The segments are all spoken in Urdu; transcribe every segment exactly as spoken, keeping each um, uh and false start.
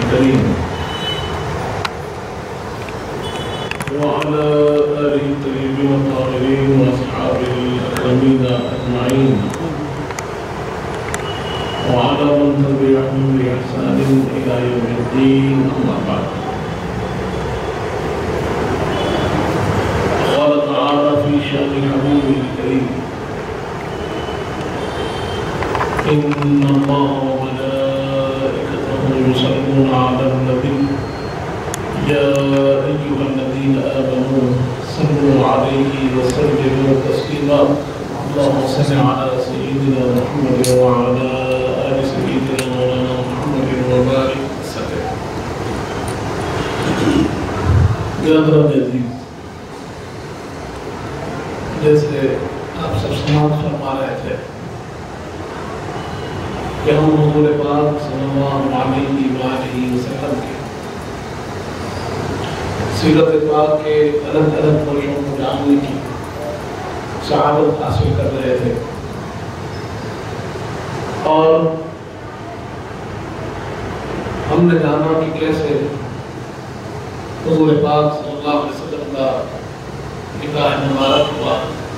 الكريم وعلى آله الطيبين الطاهرين وأصحابه الأكرمين أجمعين وعلى من تبعهم بإحسان إلى يوم الدين أما بعد. قال تعالى في شأن حبيبه الكريم: إن الله وملائكته يصلون على النبي يا أيها الذين آمنوا صلوا عليه وسلموا تسليما. اللهم صل على سيدنا محمد وعلى آل سيدنا مولانا محمد وبارك وسلم. برادران عزیز، جیسے آپ سب سماعت فرما رہے تھے کہ ہم حضور پاک صلی اللہ علیہ وآلہ وسلم کی سیرت پاک کے الگ الگ پہلوؤں کو جاننے کی سعادت حاصل کر رہے تھے، اور ہم نے جانا کہ کیسے حضور پاک صلی اللہ علیہ وسلم کا نکاح مبارک ہوا،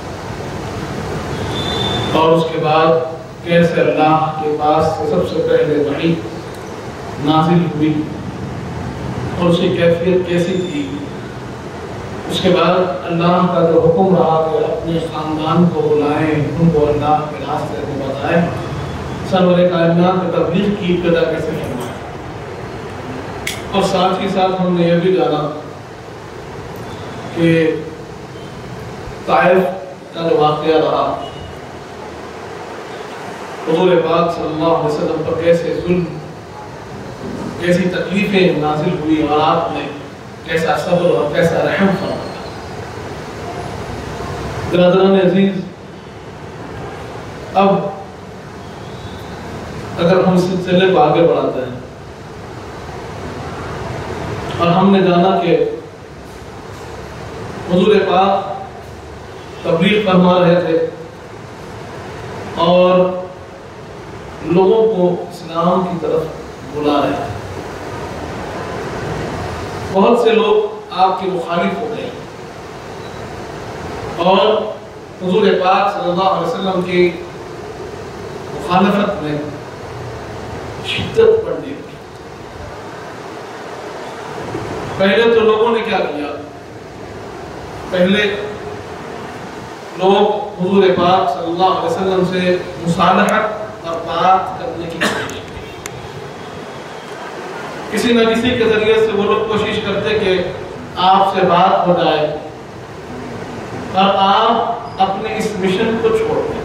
اور اس کے بعد کیسے اللہ کے پاس سب سے پہلے وحی نازل ہوئی اور اس کی کیفیت کیسی تھی۔ اس کے بعد اللہ کا جو حکم رہا کہ اپنے خاندان کو بلائیں، ان کو اللہ کے راستے کو بتائیں، سرور کائنات میں تبلیغ کی ابتدا کیسے فرمائیں، اور ساتھ ہی ساتھ ہم نے یہ بھی جانا کہ طائف کا جو واقعہ رہا، حضور پاک صلی اللہ علیہ وسلم پر کیسے ظلم، کیسی تکلیفیں نازل ہوئی، اور آپ نے کیسا صبر اور کیسا رحم فرمایا۔ برادران عزیز، اب اگر ہم اس سلسلے کو آگے بڑھاتے ہیں، اور ہم نے جانا کہ حضور پاک تبلیغ فرما رہے تھے اور لوگوں کو اسلام کی طرف بلا رہے تھے، بہت سے لوگ آپ کے مخالف ہو گئے اور حضور پاک صلی اللہ علیہ وسلم کی مخالفت میں شدت بڑھنے لگی۔ پہلے تو لوگوں نے کیا کیا؟ پہلے لوگ حضور پاک صلی اللہ علیہ وسلم سے مصالحت اور بات کرنے کی کوشش کی، کسی نہ کسی کے ذریعے سے وہ لوگ کوشش کرتے کہ آپ سے بات ہو جائے اور آپ اپنے اس مشن کو چھوڑ دیں،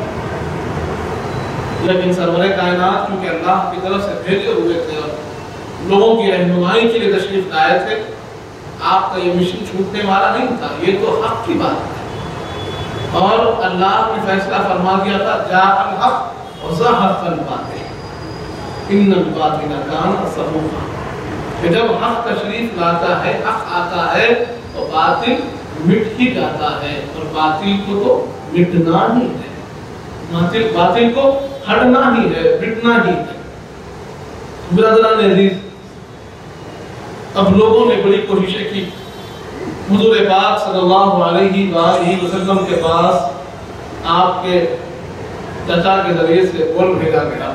لیکن سرور کائنات کیونکہ اللہ کی طرف سے بھیجے ہوئے تھے اور لوگوں کی رہنمائی کے لیے تشریف لائے تھے، آپ کا یہ مشن چھوٹنے والا نہیں تھا، یہ تو حق کی بات ہے، اور اللہ نے فیصلہ فرما دیا تھا جاء الحق وزہق الباطل ان الباطل کان زہوقا، کہ جب حق تشریف لاتا ہے، حق آتا ہے تو باطل مٹ ہی جاتا ہے، اور باطل کو تو مٹنا ہی ہے، باطل باطل کو ہٹنا ہی ہے، مٹنا ہی ہے۔ برادران عزیز، اب لوگوں نے بڑی کوششیں کی، حضور پاک صلی اللہ علیہ وآلہ وسلم کے پاس آپ کے چچا کے ذریعے سے بول بھیجا گیا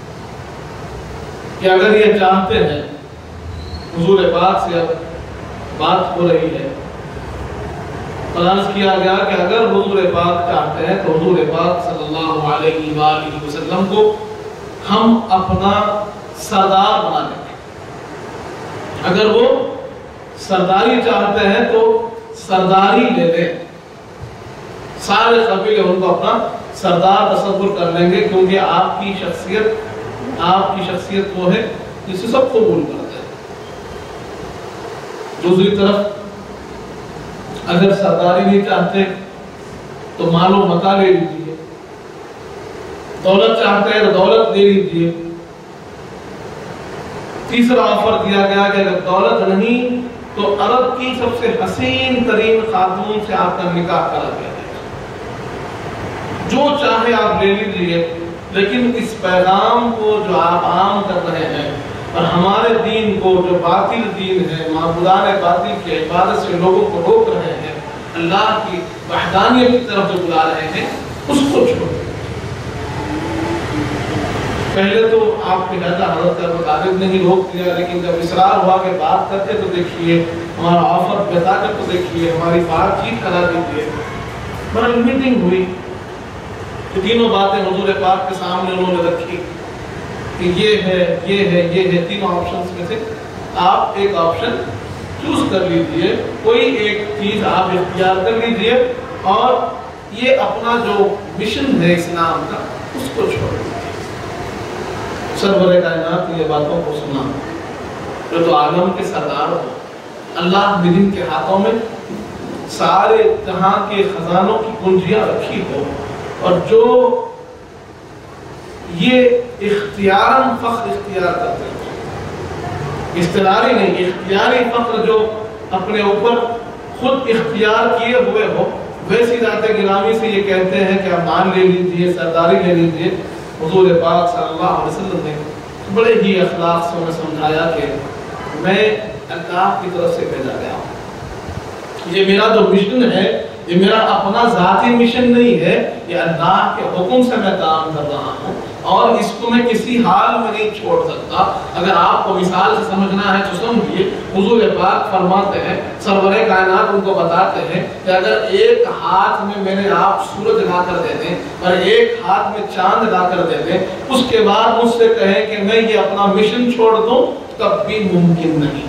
کہ اگر یہ چاہتے ہیں، حضور پاک سے اب بات ہو رہی ہے، عرض کیا گیا کہ اگر حضور پاک چاہتے ہیں تو حضور پاک صلی اللہ علیہ وآلہ وسلم کو ہم اپنا سردار بنا دیں گے، اگر وہ سرداری چاہتے ہیں تو سرداری لے لیں، سارے قبیلے ان کو اپنا سردار تصور کر لیں گے، کیونکہ آپ کی شخصیت آپ کی شخصیت وہ ہے جسے سب قبول کرتے ہیں۔ دوسری طرف اگر سرداری نہیں چاہتے تو مال و متاع لے لیجیے، دولت چاہتے ہیں تو دولت لے لیجیے۔ تیسرا آفر دیا گیا کہ اگر دولت نہیں تو عرب کی سب سے حسین ترین خاتون سے آپ کا نکاح کرا دیا جائے، جو چاہے آپ لے لیجیے، لیکن اس پیغام کو جو آپ عام کر رہے ہیں اور ہمارے دین کو جو باطل دین ہے، معبودان باطل کی عبادت سے لوگوں کو روک رہے ہیں، اللہ کی وحدانیت کی طرف جو بلا رہے ہیں، اس کو چھوڑیں۔ پہلے تو آپ کے دادا حضرت کا مطابق نہیں روک دیا، لیکن جب اصرار ہوا کہ بات کرتے تو دیکھیے، ہمارا آفر بتا کر تو دیکھیے، ہماری بات چیت کرا دیجیے۔ بڑا میٹنگ ہوئی، تو تینوں باتیں حضور پاک کے سامنے انہوں نے رکھی کہ یہ ہے، یہ ہے، یہ ہے، تینوں آپشنز میں سے آپ ایک آپشن چوز کر لیجئے، کوئی ایک چیز آپ اختیار کر لیجئے، اور یہ اپنا جو مشن ہے اسلام کا اس کو چھوڑ دیجئے۔ سرور کائنات نے یہ باتوں کو سنا، جو تو عالم کے سردار ہو، اللہ نے جن کے ہاتھوں میں سارے جہاں کے خزانوں کی کنجیاں رکھی ہو، اور جو یہ اختیاراً فخر اختیار کرتے ہیں، اختیاری نہیں، اختیاری فخر جو اپنے اوپر خود اختیار کیے ہوئے ہو، ویسی ذات گرامی سے یہ کہتے ہیں کہ آپ مان لے لیجئے، سرداری لے لیجئے۔ حضور پاک صلی اللہ علیہ وسلم نے بڑے ہی اخلاق سے انہیں سمجھایا کہ میں اللہ کی طرف سے بھیجا گیا ہوں، یہ میرا جو مشن ہے، یہ میرا اپنا ذاتی مشن نہیں ہے، یہ اللہ کے حکم سے میں کام کر رہا ہوں، اور اس کو میں کسی حال میں نہیں چھوڑ سکتا۔ اگر آپ کو مثال سے سمجھنا ہے تو سمجھیے، حضور پاک فرماتے ہیں، سرور کائنات ان کو بتاتے ہیں کہ اگر ایک ہاتھ میں میرے آپ سورج لا کر دے دیں اور ایک ہاتھ میں چاند لا کر دے دیں، اس کے بعد مجھ سے کہیں کہ میں یہ اپنا مشن چھوڑ دوں، تب بھی ممکن نہیں۔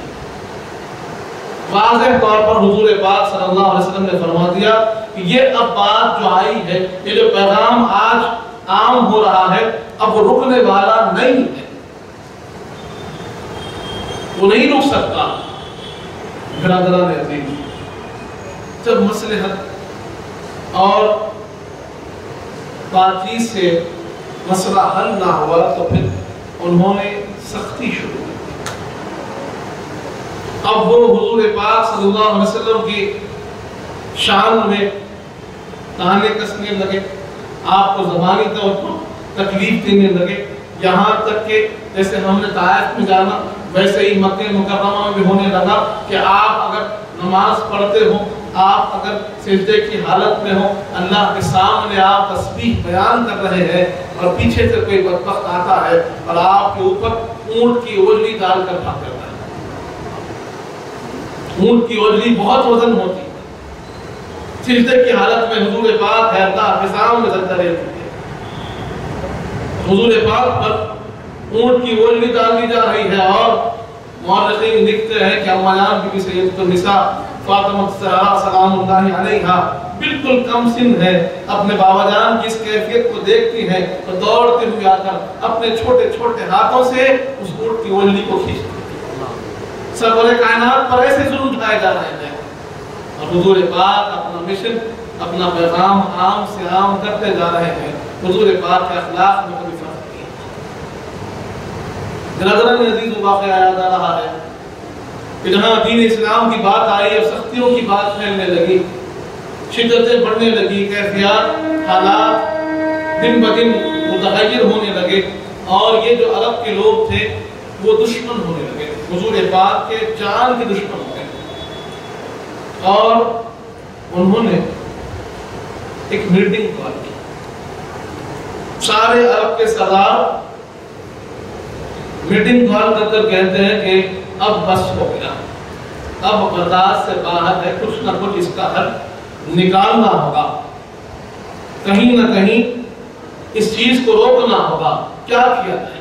واضح طور پر حضور پاک صلی اللہ علیہ وسلم نے فرما دیا کہ یہ اب بات جو آئی ہے، یہ جو پیغام آج عام ہو رہا ہے، اب وہ رکنے والا نہیں ہے، وہ نہیں رک سکتا۔ برادران عزیز، جب مصلحت اور بات چیت سے مسئلہ حل نہ ہوا تو پھر انہوں نے سختی شروع کی۔ اب وہ حضور پاک صلی اللہ علیہ وسلم کی شان میں تانے کسنے لگے، آپ کو زبانی طور پر تکلیف دینے لگے، یہاں تک کہ جیسے ہم نے طائف میں جانا ویسے ہی مکہ مکرمہ میں بھی ہونے لگا کہ آپ اگر نماز پڑھتے ہو، آپ اگر سجدے کی حالت میں ہو، اللہ کے سامنے آپ تسبیح بیان کر رہے ہیں، اور پیچھے سے کوئی بدبخت آتا ہے اور آپ کے اوپر اونٹ کی اوجلی ڈال کر بھاگ کرتا ہے۔ اونٹ کی اوجلی بہت وزن ہوتی ہے، سجدے کی حالت میں حضور پاک ہے، اللہ کے سامنے سجدہ لیتے ہیں، حضور پاک پر اونٹ کی اوجلی ڈال دی جا رہی ہے، اور مورخین لکھتے ہیں کہ اما جان بی بی سیدۃ النساء فاطمہ الزہرا سلام اللہ علیہا بالکل کم سن ہے، اپنے بابا جان کی اس کیفیت کو دیکھتی ہیں اور دوڑتے ہوئے آ کر اپنے چھوٹے چھوٹے ہاتھوں سے اس اونٹ کی اوجلی کو کھینچتی ہیں۔ سرور کائنات پر ایسے ظلم ڈھائے جا رہے ہیں، اور حضور پاک اپنا مشن، اپنا پیغام عام سے عام کرتے جا رہے ہیں۔ حضور پاک کے اخلاق میں کبھی فرق نہیں۔ برادران عزیز، واقعہ یاد آ رہا ہے کہ جہاں دین اسلام کی بات آئی اور سختیوں کی بات پھیلنے لگی، شدتیں بڑھنے لگی، کیفیات حالات دن بدن متغیر ہونے لگے، اور یہ جو عرب کے لوگ تھے وہ دشمن ہونے لگے، حضور پاک کے جان کے دشمن ہو گئے، اور انہوں نے ایک میٹنگ کال کی۔ سارے عرب کے سردار میٹنگ کال کر کر کہتے ہیں کہ اب بس ہو گیا، اب برداشت سے باہر ہے، کچھ نہ کچھ اس کا حل نکالنا ہوگا، کہیں نہ کہیں اس چیز کو روکنا ہوگا، کیا کیا جائے؟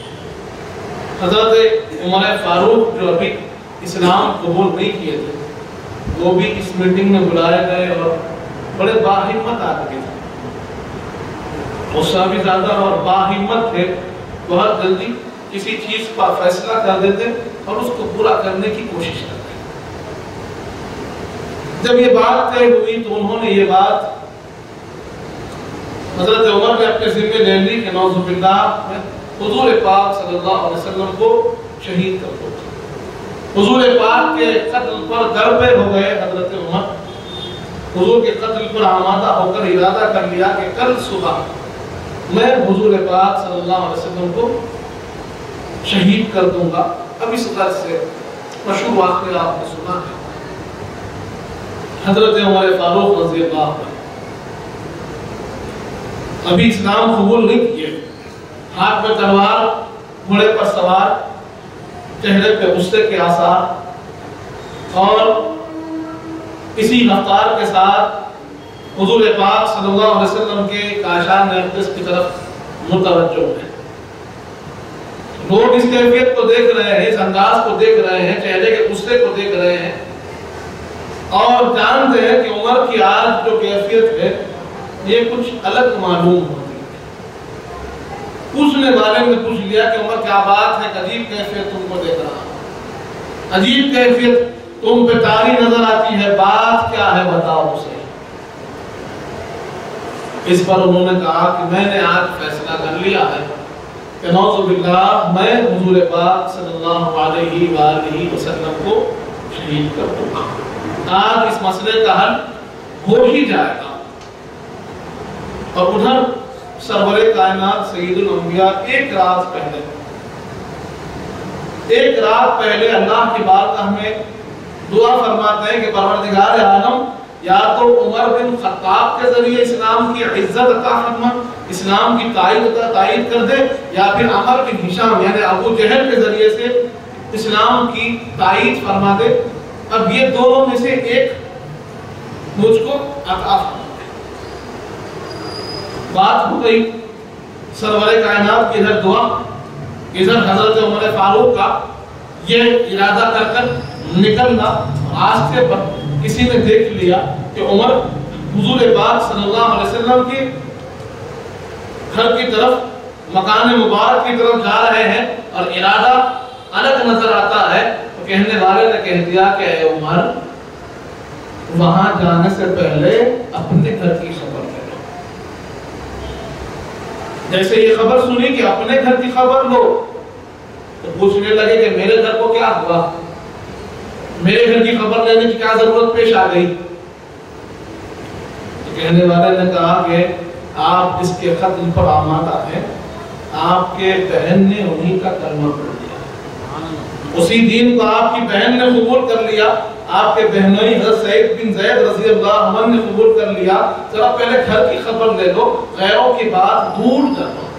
حضرت عمر فاروق جو ابھی اسلام قبول نہیں کیے تھے، وہ بھی اس میٹنگ میں بلائے گئے، اور بڑے باہمت آدمی تھے، غصہ بھی زیادہ اور باہمت تھے، بہت جلدی کسی چیز پر فیصلہ کر دیتے اور اس کو پورا کرنے کی کوشش کرتے۔ جب یہ بات طے ہوئی تو انہوں نے یہ بات حضرت عمر نے اپنے ذمہ لے لی کہ نعوذ باللہ میں حضور پاک صلی اللہ علیہ وسلم کو شہید کر دو۔ حضور پاک کے قتل پر درپے ہو گئے حضرت عمر، حضور کے قتل پر آمادہ ہو کر ارادہ کر لیا کہ کل صبح میں حضور پاک صلی اللہ علیہ وسلم کو شہید کر دوں گا۔ اب اس غرض سے مشہور واقعہ آپ نے سنا ہے، حضرت عمر فاروق رضی اللہ عنہ ابھی اسلام قبول نہیں کیے، ہاتھ میں تلوار، گھوڑے پر سوار، چہرے پہ غصے کے آثار، اور اسی رفتار کے ساتھ حضور پاک صلی اللہ علیہ وسلم کے کاشان اقدس کی طرف متوجہ ہیں۔ لوگ اس کیفیت کو دیکھ رہے ہیں، اس انداز کو دیکھ رہے ہیں، چہرے کے غصے کو دیکھ رہے ہیں، اور جانتے ہیں کہ عمر کی آج جو کیفیت ہے یہ کچھ الگ معلوم ہوتی ہے۔ پوچھنے والے نے پوچھ لیا کہ عمر کیا بات ہے، عجیب کیفیت تم کو دیکھ رہا ہوں، عجیب کیفیت تم پہ طاری نظر آتی ہے، بات کیا ہے بتاؤ اسے۔ اس پر انہوں نے کہا کہ میں نے آج فیصلہ کر لیا ہے کہ نعوذ باللہ میں حضور پاک صلی اللہ علیہ وآلہ وسلم کو شہید کر دوں گا، آج اس مسئلے کا حل ہو ہی جائے گا۔ اور ادھر سرور کائنات سید الانبیاء ایک رات پہلے ایک رات پہلے اللہ کی بارگاہ میں دعا فرماتے ہیں کہ پروردگار عالم، یا تو عمر بن خطاب کے ذریعے اسلام کی عزت عطا فرما، اسلام کی تائید تائید کر دے، یا پھر عمر بن ہشام یعنی ابو جہل کے ذریعے سے اسلام کی تائید فرما دے۔ اب یہ دونوں میں سے ایک مجھ کو عطا فرما۔ بات ہو گئی سرور کائنات کی ادھر دعا، ادھر حضرت عمر فاروق کا یہ ارادہ کر کر نکلنا، راستے پر کسی نے دیکھ لیا کہ عمر حضور پاک صلی اللہ علیہ وسلم کے گھر کی طرف، مکان مبارک کی طرف جا رہے ہیں اور ارادہ الگ نظر آتا ہے، تو کہنے والے نے کہہ دیا کہ اے عمر، وہاں جانے سے پہلے اپنے گھر کی خبر لے لو۔ جیسے یہ خبر سنی کہ اپنے گھر کی خبر لو، تو پوچھنے لگے کہ میرے گھر کو کیا ہوا، میرے گھر کی خبر لینے کی کیا ضرورت پیش آ گئی؟ تو کہنے والے نے کہا کہ آپ جس کے قتل پر آمادہ ہیں، آپ کے بہن نے انہی کا کلمہ پڑھ لیا، اسی دین کو آپ کی بہن نے قبول کر لیا، آپ کے بہنوئی حضرت سعید بن زید رضی اللہ عنہ نے قبول کر لیا۔ ذرا پہلے گھر کی خبر لے لو، غیروں کی بات دور کر لو،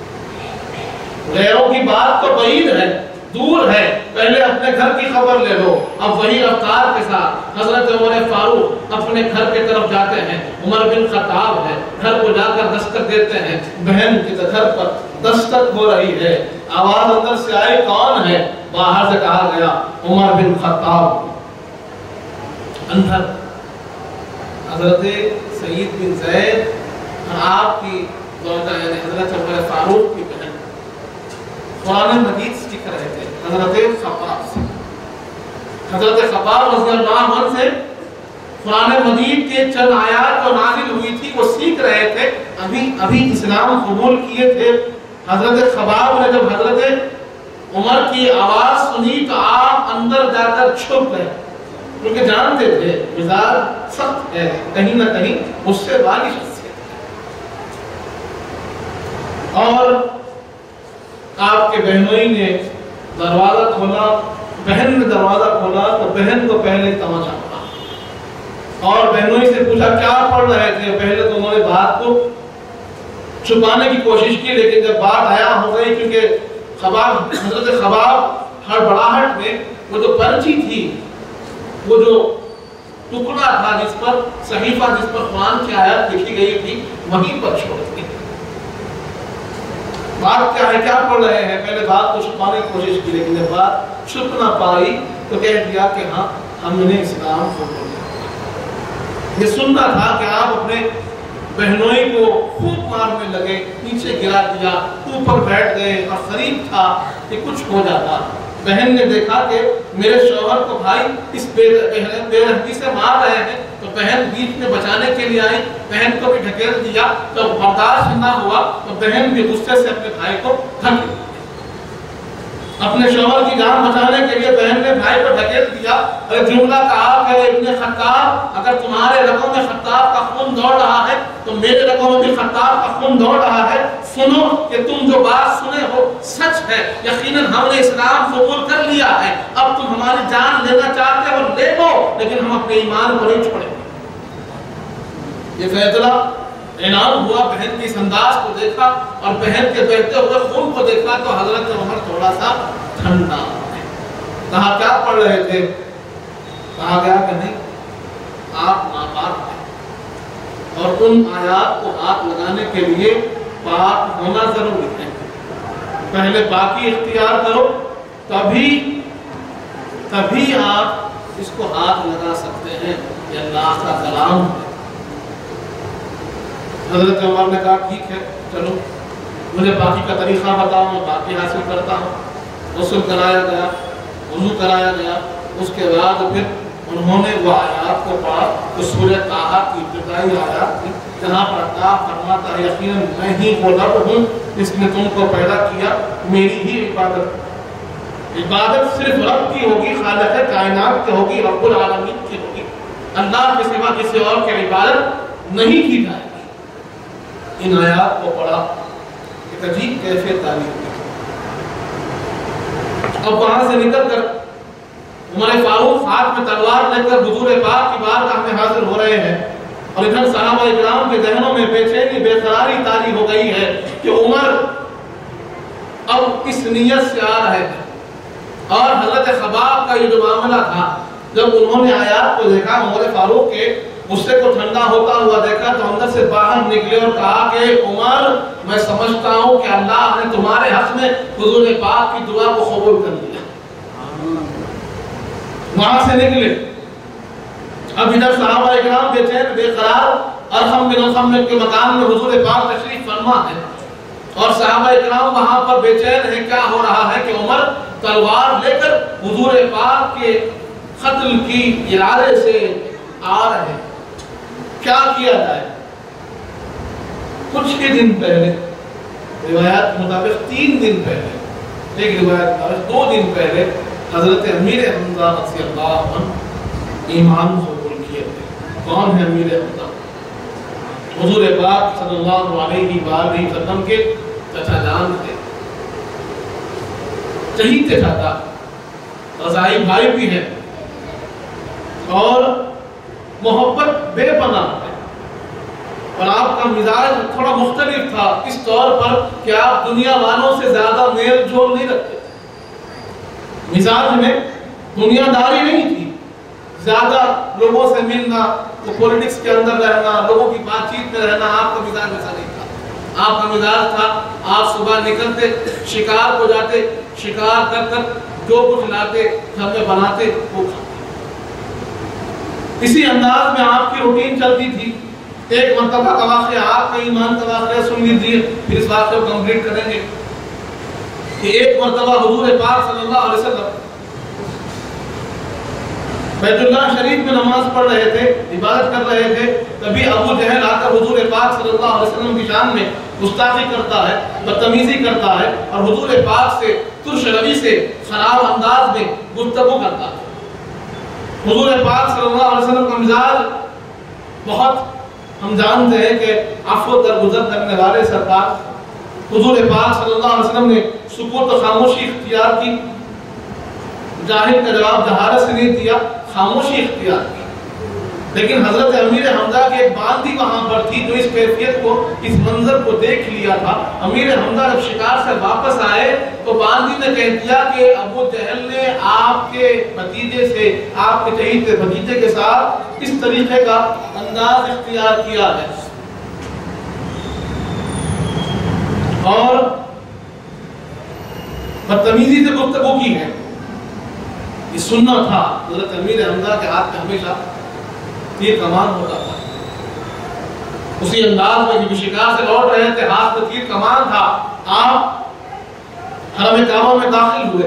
غیروں کی بات تو بعید ہے، دور ہے، پہلے اپنے گھر کی خبر لے لو۔ اب وہی رفتار کے ساتھ حضرت عمر فاروق اپنے گھر کے طرف جاتے ہیں، عمر بن خطاب ہے، گھر کو جا کر دستک دیتے ہیں، بہن کے گھر پر دستک ہو رہی ہے، آواز اندر سے آئی کون ہے؟ باہر سے کہا گیا عمر بن خطاب۔ اندر حضرت سعید بن زید آپ کی زوجہ یعنی حضرت عمر فاروق کی بہن قرآن مجید سیکھ رہے تھے حضرت خباب سے، حضرت خباب رضی اللہ عنہ سے قرآن مجید کے چند آیات جو نازل ہوئی تھی وہ سیکھ رہے تھے، ابھی ابھی اسلام قبول کیے تھے۔ حضرت خباب نے جب حضرت عمر کی آواز سنی تو آپ اندر جا کر چھپ گئے، کیونکہ جانتے تھے مزاج سخت ہے، کہیں نہ کہیں اس سے والی شخصیت ہے۔ اور آپ کے بہنوئی نے دروازہ کھولا، بہن نے دروازہ کھولا تو بہن کو پہلے تماشا پڑا، اور بہنوئی سے پوچھا کیا پڑھ رہے تھے؟ پہلے تو انہوں نے بات کو چھپانے کی کوشش کی، لیکن جب بات آیا ہو گئی، کیونکہ خباب حضرت خباب ہڑبڑاہٹ میں وہ جو پرچی تھی، وہ جو ٹکڑا تھا جس پر صحیفہ جس پر قرآن کی آیات لکھی گئی تھی وہیں پر چھوڑ دی۔ بات کیا ہے، کیا پڑھ رہے ہیں؟ پہلے بات کو چھپانے کی کوشش کی، لیکن جب بات چھپ نہ پائی تو کہہ دیا کہ ہاں ہم نے اسلام قبول کیا۔ یہ سننا تھا کہ آپ اپنے بہنوئی کو خوب مارنے لگے، نیچے گرا دیا، اوپر بیٹھ گئے، اور قریب تھا کہ کچھ ہو جاتا۔ بہن نے دیکھا کہ میرے شوہر کو بھائی اس بے رحمی سے مار رہے ہیں، تو بہن بیچ میں بچانے کے لیے آئی، بہن کو بھی ڈھکیل دیا۔ جب برداشت نہ ہوا تو بہن بھی غصے سے اپنے بھائی کو دھکیل دیا، اپنے شوہر کی جان بچانے کے لیے بہن نے بھائی کو ڈھکیل دیا اور جملہ کہا کہ ابن خطاب، اگر تمہارے رگوں میں خطاب کا خون دوڑ رہا ہے تو میرے رگوں میں بھی خطاب کا خون دوڑ رہا ہے، سنو کہ تم جو بات سنے ہو سچ ہے، یقیناً ہم نے اسلام قبول کر لیا ہے، اب تم ہماری جان لینا چاہتے ہو لے لو، لیکن ہم اپنے ایمان کو نہیں چھوڑیں گے۔ یہ فیصلہ اعلان ہوا، بہن کی اس انداز کو دیکھا اور بہن کے بہتے ہوئے خون کو دیکھا تو حضرت عمر تھوڑا سا ٹھنڈا ہے۔ کہا کیا پڑھ رہے تھے؟ کہا گیا کہ نہیں، آپ ناپاک ہیں اور ان آیات کو ہاتھ لگانے کے لیے پاک ہونا ضروری ہے، پہلے پاکی اختیار کرو، تبھی تبھی آپ اس کو ہاتھ لگا سکتے ہیں، یہ اللہ کا کلام ہے۔ حضرت عمر نے کہا ٹھیک ہے چلو مجھے باقی کا طریقہ بتاؤ، میں باقی حاصل کرتا ہوں۔ غسل کرایا گیا، وضو کرایا گیا، اس کے بعد پھر انہوں نے وہ آیات کو پڑھا جو سورہ طٰہٰ کی ابتدائی آیات تھی، جہاں پر اللہ فرماتا ہے یقیناً میں ہی وہ رب ہوں جس نے تم کو پیدا کیا، میری ہی عبادت عبادت صرف رب کی ہوگی، خالق کائنات کی ہوگی، رب العالمین کی ہوگی، اللہ کے سوا کسی اور کی عبادت نہیں کی جائے گی۔ ان آیات کو پڑھا، ایک عجیب کیفیت تعلیم کی۔ اب وہاں سے نکل کر عمر فاروق ہاتھ میں تلوار لے کر حضور پاک کی بارگاہ میں حاضر ہو رہے ہیں، اور ادھر صحابہ اکرام کے ذہنوں میں بے چینی بے قراری طاری ہو گئی ہے کہ عمر اب کس نیت سے آ رہے ہیں۔ اور حضرت خباب کا یہ جو معاملہ تھا، جب انہوں نے آیات کو دیکھا، عمر فاروق کے غصے کو ٹھنڈا ہوتا ہوا دیکھا تو اندر سے باہر نکلے اور کہا کہ عمر میں سمجھتا ہوں کہ اللہ نے تمہارے حق میں حضور پاک کی دعا کو قبول کر لیا۔ وہاں سے نکلے، اب ادھر صحابہ اکرام بے چین بے قرار ارحم بن الخم کے مکان میں حضور پاک تشریف فرما ہے، اور صحابہ اکرام وہاں پر بے چین ہے، کیا ہو رہا ہے کہ عمر تلوار لے کر حضور پاک کے قتل کی ارادے سے آ رہے ہیں، کیا کیا جائے؟ کچھ ہی دن پہلے، روایات مطابق تین دن پہلے، ایک روایت مطابق دو دن پہلے حضرت امیر حمزہ رضی اللہ عنہ ایمان قبول کیے تھے۔ کون ہے امیر حمزہ؟ حضور پاک صلی اللہ علیہ وآلہ وسلم کے چچا جان تھے، چہیتے چاچا، رضائی بھائی بھی ہیں، اور محبت بے پناہ ہے، اور آپ کا مزاج تھوڑا مختلف تھا اس طور پر کہ آپ دنیا والوں سے زیادہ میل جول نہیں رکھتے تھے، مزاج میں دنیا داری نہیں تھی، زیادہ لوگوں سے ملنا، وہ پولیٹکس کے اندر رہنا، لوگوں کی بات چیت میں رہنا، آپ کا مزاج ایسا نہیں تھا۔ آپ کا مزاج تھا آپ صبح نکلتے، شکار کو جاتے، شکار کر کر جو کچھ لاتے گھر میں بناتے وہ کھاتے، اسی انداز میں آپ کی روٹین چلتی تھی۔ ایک مرتبہ کا واقعہ، آپ کا ایمان کا واقعہ سن لیجیے، پھر اس واقعے کو کمپلیٹ کریں گے کہ ایک مرتبہ حضور پاک صلی اللہ علیہ وسلم بیت اللہ شریف میں نماز پڑھ رہے تھے، عبادت کر رہے تھے، تبھی ابو جہل آ کر حضور پاک صلی اللہ علیہ وسلم کی شان میں گستاخی کرتا ہے، بدتمیزی کرتا ہے، اور حضور پاک سے ترش روی سے خراب انداز میں گفتگو کرتا ہے۔ حضور پاک صلی اللہ علیہ وسلم کا مزاج بہت، ہم جانتے ہیں کہ عفو درگزر کرنے والے سرکار، حضور پاک صلی اللہ علیہ وسلم نے سکوت و خاموشی اختیار کی، جاہل کا جواب جہارت سے نہیں دیا، خاموشی اختیار کی، لیکن حضرت امیر حمزہ کی ایک باندھی وہاں پر تھی جو اس کیفیت کو، اس منظر کو دیکھ لیا تھا۔ امیر حمزہ جب شکار سے واپس آئے تو باندھی نے کہہ دیا کہ ابو جہل نے آپ کے بھتیجے سے، آپ کے چہیتے بھتیجے کے ساتھ اس طریقے کا انداز اختیار کیا ہے، اور بدتمیزی سے گفتگو کی ہے۔ یہ سننا تھا، حضرت امیر حمزہ کے ہاتھ میں ہمیشہ تیر کمان ہوتا تھا، اسی انداز میں جب شکار سے لوٹ رہے تھے، ہاتھ میں تیر کمان تھا، آپ حرم کعبہ میں داخل ہوئے،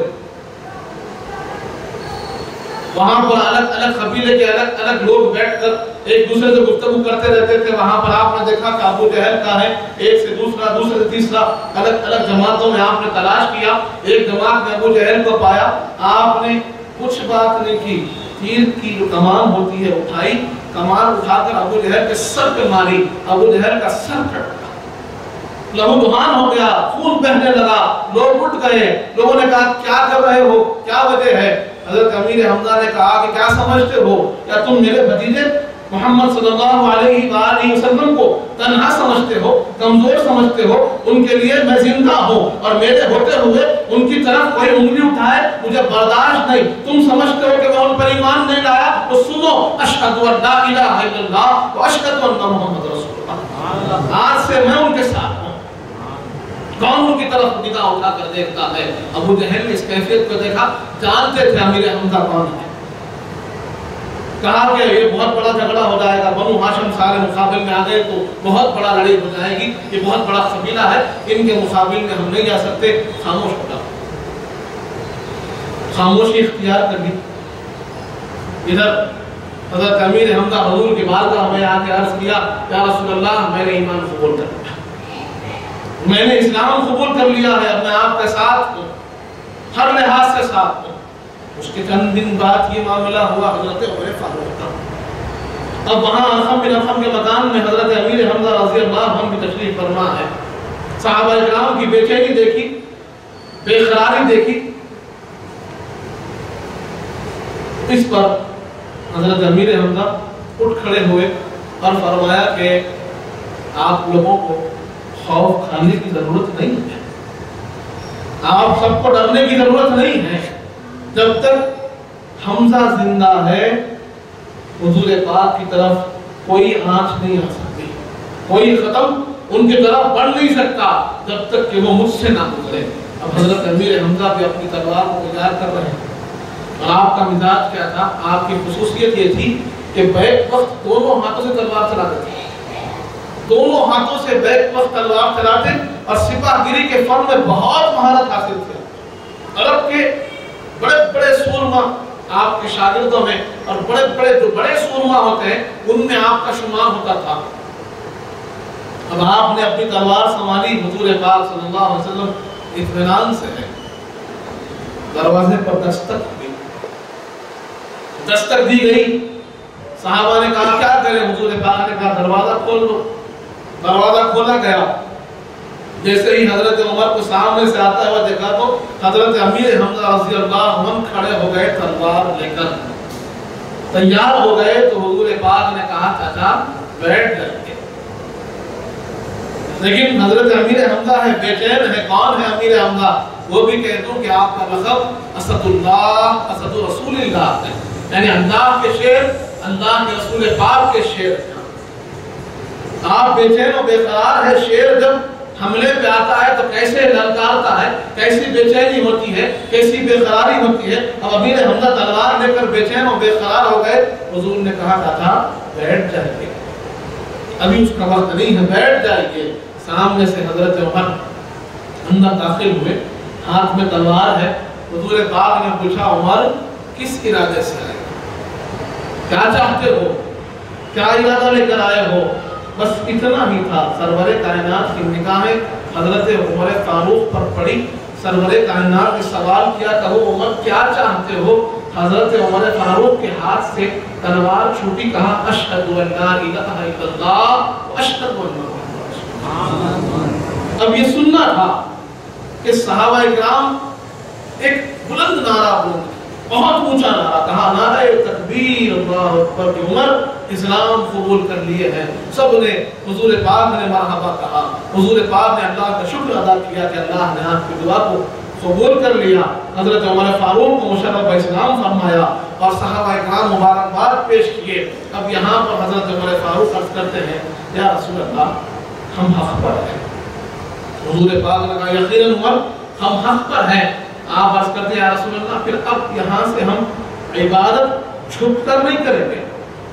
وہاں پر الگ الگ قبیلے کے الگ الگ لوگ بیٹھ کر ایک دوسرے سے گفتگو کرتے رہتے تھے۔ وہاں پر آپ نے دیکھا کہ ابو جہل کا ہے، ایک سے دوسرا، دوسرے سے تیسرا، الگ الگ جماعتوں میں آپ نے تلاش کیا، ایک جماعت میں ابو جہل کو پایا، آپ نے کچھ بات نہیں کی، تیر کی جو کمان ہوتی ہے اٹھائی، کمان اٹھا کر ابو جہل کے سر پہ ماری، ابو جہل کا سر کٹ گیا۔ لہو لہان ہو گیا، خون بہنے لگا، لوگ اٹھ گئے، لوگوں نے کہا کیا کر رہے ہو، کیا وجہ ہے؟ حضرت امیر حمزہ نے کہا کہ کیا سمجھتے ہو، کیا تم میرے بھتیجے محمد صلی اللہ علیہ وآلہ وسلم کو تنہا سمجھتے ہو، کمزور سمجھتے ہو؟ ان کے لیے میں زندہ ہوں اور میرے ہوتے ہوئے ان کی طرف کوئی انگلی اٹھائے مجھے برداشت نہیں۔ تم سمجھتے ہو کہ میں ان پر ایمان نہیں لایا؟ تو سنو، اشہد ان لا الہ الا اللہ و اشہد ان محمد رسول اللہ، آج سے میں ان کے ساتھ ہوں۔ کون ان کی طرف نگاہ اٹھا کر دیکھتا ہے؟ ابو جہل نے اس کیفیت کو دیکھا، جانتے تھے امیر حمزہ کون ہے، کہا کہ یہ بہت بڑا جھگڑا ہو جائے گا، بنو ہاشم سارے مقابل میں آ گئے تو بہت بڑا لڑائی ہو جائے گی، یہ بہت بڑا قبیلہ ہے، ان کے مقابل میں ہم نہیں جا سکتے، خاموش ہو جاؤ۔ خاموشی اختیار کر لی۔ ادھر حضرت امیر حمزہ حضور کی بارگاہ میں آ کے عرض کیا، یا رسول اللہ میں نے ایمان قبول کر لیا، میں نے اسلام قبول کر لیا ہے، اب میں آپ کے ساتھ ہوں، ہر لحاظ سے ساتھ ہوں۔ اس کے چند دن بعد یہ معاملہ ہوا حضرت عمر فاروق کا۔ اب وہاں ارقم بن ارقم کے مکان میں حضرت امیر حمزہ رضی اللہ عنہ کی تشریف فرما ہے۔ صحابہ اکرام کی بے چینی دیکھی، بے قراری دیکھی، اس پر حضرت امیر حمزہ اٹھ کھڑے ہوئے اور فرمایا کہ آپ لوگوں کو خوف کھانے کی ضرورت نہیں ہے، آپ سب کو ڈرنے کی ضرورت نہیں ہے، جب تک حمزہ زندہ ہے حضور پاک کی طرف کوئی آنچ نہیں آ سکتی، کوئی ختم ان کی طرف بڑھ نہیں سکتا جب تک کہ وہ مجھ سے نہ گزرے۔ اب حضرت امیر حمزہ بھی اپنی تلوار کو تیار کر رہے ہیں، اور آپ کا مزاج کیا تھا؟ آپ کی خصوصیت یہ تھی کہ بیک وقت دونوں ہاتھوں سے تلوار چلاتے تھے، دونوں ہاتھوں سے بیک وقت تلوار چلاتے، اور سپاہ گیری کے فن میں بہت مہارت حاصل تھے۔ عرب کے بڑے بڑے سورما آپ کے شاگردوں میں، اور بڑے بڑے جو بڑے سورما ہوتے ہیں ان میں آپ کا شمار ہوتا تھا۔ اب آپ نے اپنی تلوار سنبھالی، حضور پاک صلی اللہ علیہ وسلم اطمینان سے ہے، دروازے پر دستک ہوئی، دستک دی گئی، صحابہ نے کہا کیا کریں؟ حضور پاک نے کہا دروازہ کھول دو۔ دروازہ کھولا گیا، جیسے ہی حضرت عمر کو سامنے سے آتا ہوا دیکھا تو حضرت امیر حمزہ رضی اللہ عنہ کھڑے ہو گئے تلوار لے کر، تیار ہو گئے تو حضور پاک نے کہا چاچا بیٹھ جائیے، لیکن حضرت امیر حمزہ ہے، بے چین ہے، کون ہے امیر حمزہ؟ وہ بھی کہہ دوں کہ آپ کا لقب اسد اللہ، اسد رسول اللہ ہے، یعنی اللہ کے شیر، اللہ کے رسول پاک کے شیر۔ آپ بے چین و بے قرار ہے، شیر جب حملے پہ آتا ہے تو کیسے للکارتا ہے، کیسی بے چینی ہوتی ہے، کیسی بے قراری ہوتی ہے۔ اب امیر حمزہ تلوار لے کر بے چین و بے قرار ہو گئے۔ حضور نے کہا تھا بیٹھ جائیے، ابھی اس کا وقت نہیں ہے، بیٹھ جائیے۔ سامنے سے حضرت عمر اندر داخل ہوئے، ہاتھ میں تلوار ہے۔ حضور پاک نے پوچھا عمر کس ارادے سے آئے، کیا چاہتے ہو، کیا ارادہ لے کر آئے ہو؟ بس اتنا ہی تھا۔ سرور کائنات کی نگاہیں حضرت عمر فاروق پر پڑی، سرور کائنات نے سوال کیا کہو عمر کیا چاہتے ہو؟ حضرت عمر فاروق کے ہاتھ سے تلوار چھوٹی، کہا اشہد ان لا الہ الا اللہ و اشہد ان محمد رسول اللہ۔ اب یہ سننا تھا کہ صحابہ اکرام ایک بلند نعرہ بلند، بہت اونچا نعرہ کہا، نعرہ تکبیر اللہ اکبر، کہ عمر اسلام قبول کر لیے ہیں۔ سب نے حضور پاک نے مرحبا کہا، حضور پاک نے اللہ کا شکر ادا کیا کہ اللہ نے آپ کی دعا کو قبول کر لیا۔ حضرت عمر فاروق کو مشرف اسلام فرمایا اور صحابہ اکرام مبارکباد پیش کیے۔ اب یہاں پر حضرت عمر فاروق عرض کرتے ہیں یا رسول اللہ ہم حق پر ہیں۔ حضور پاک نے کہا یقیناً عمر ہم حق پر ہیں۔ آپ عرض کرتے ہیں یا رسول اللہ پھر اب یہاں سے ہم عبادت چھپ کر نہیں کریں گے،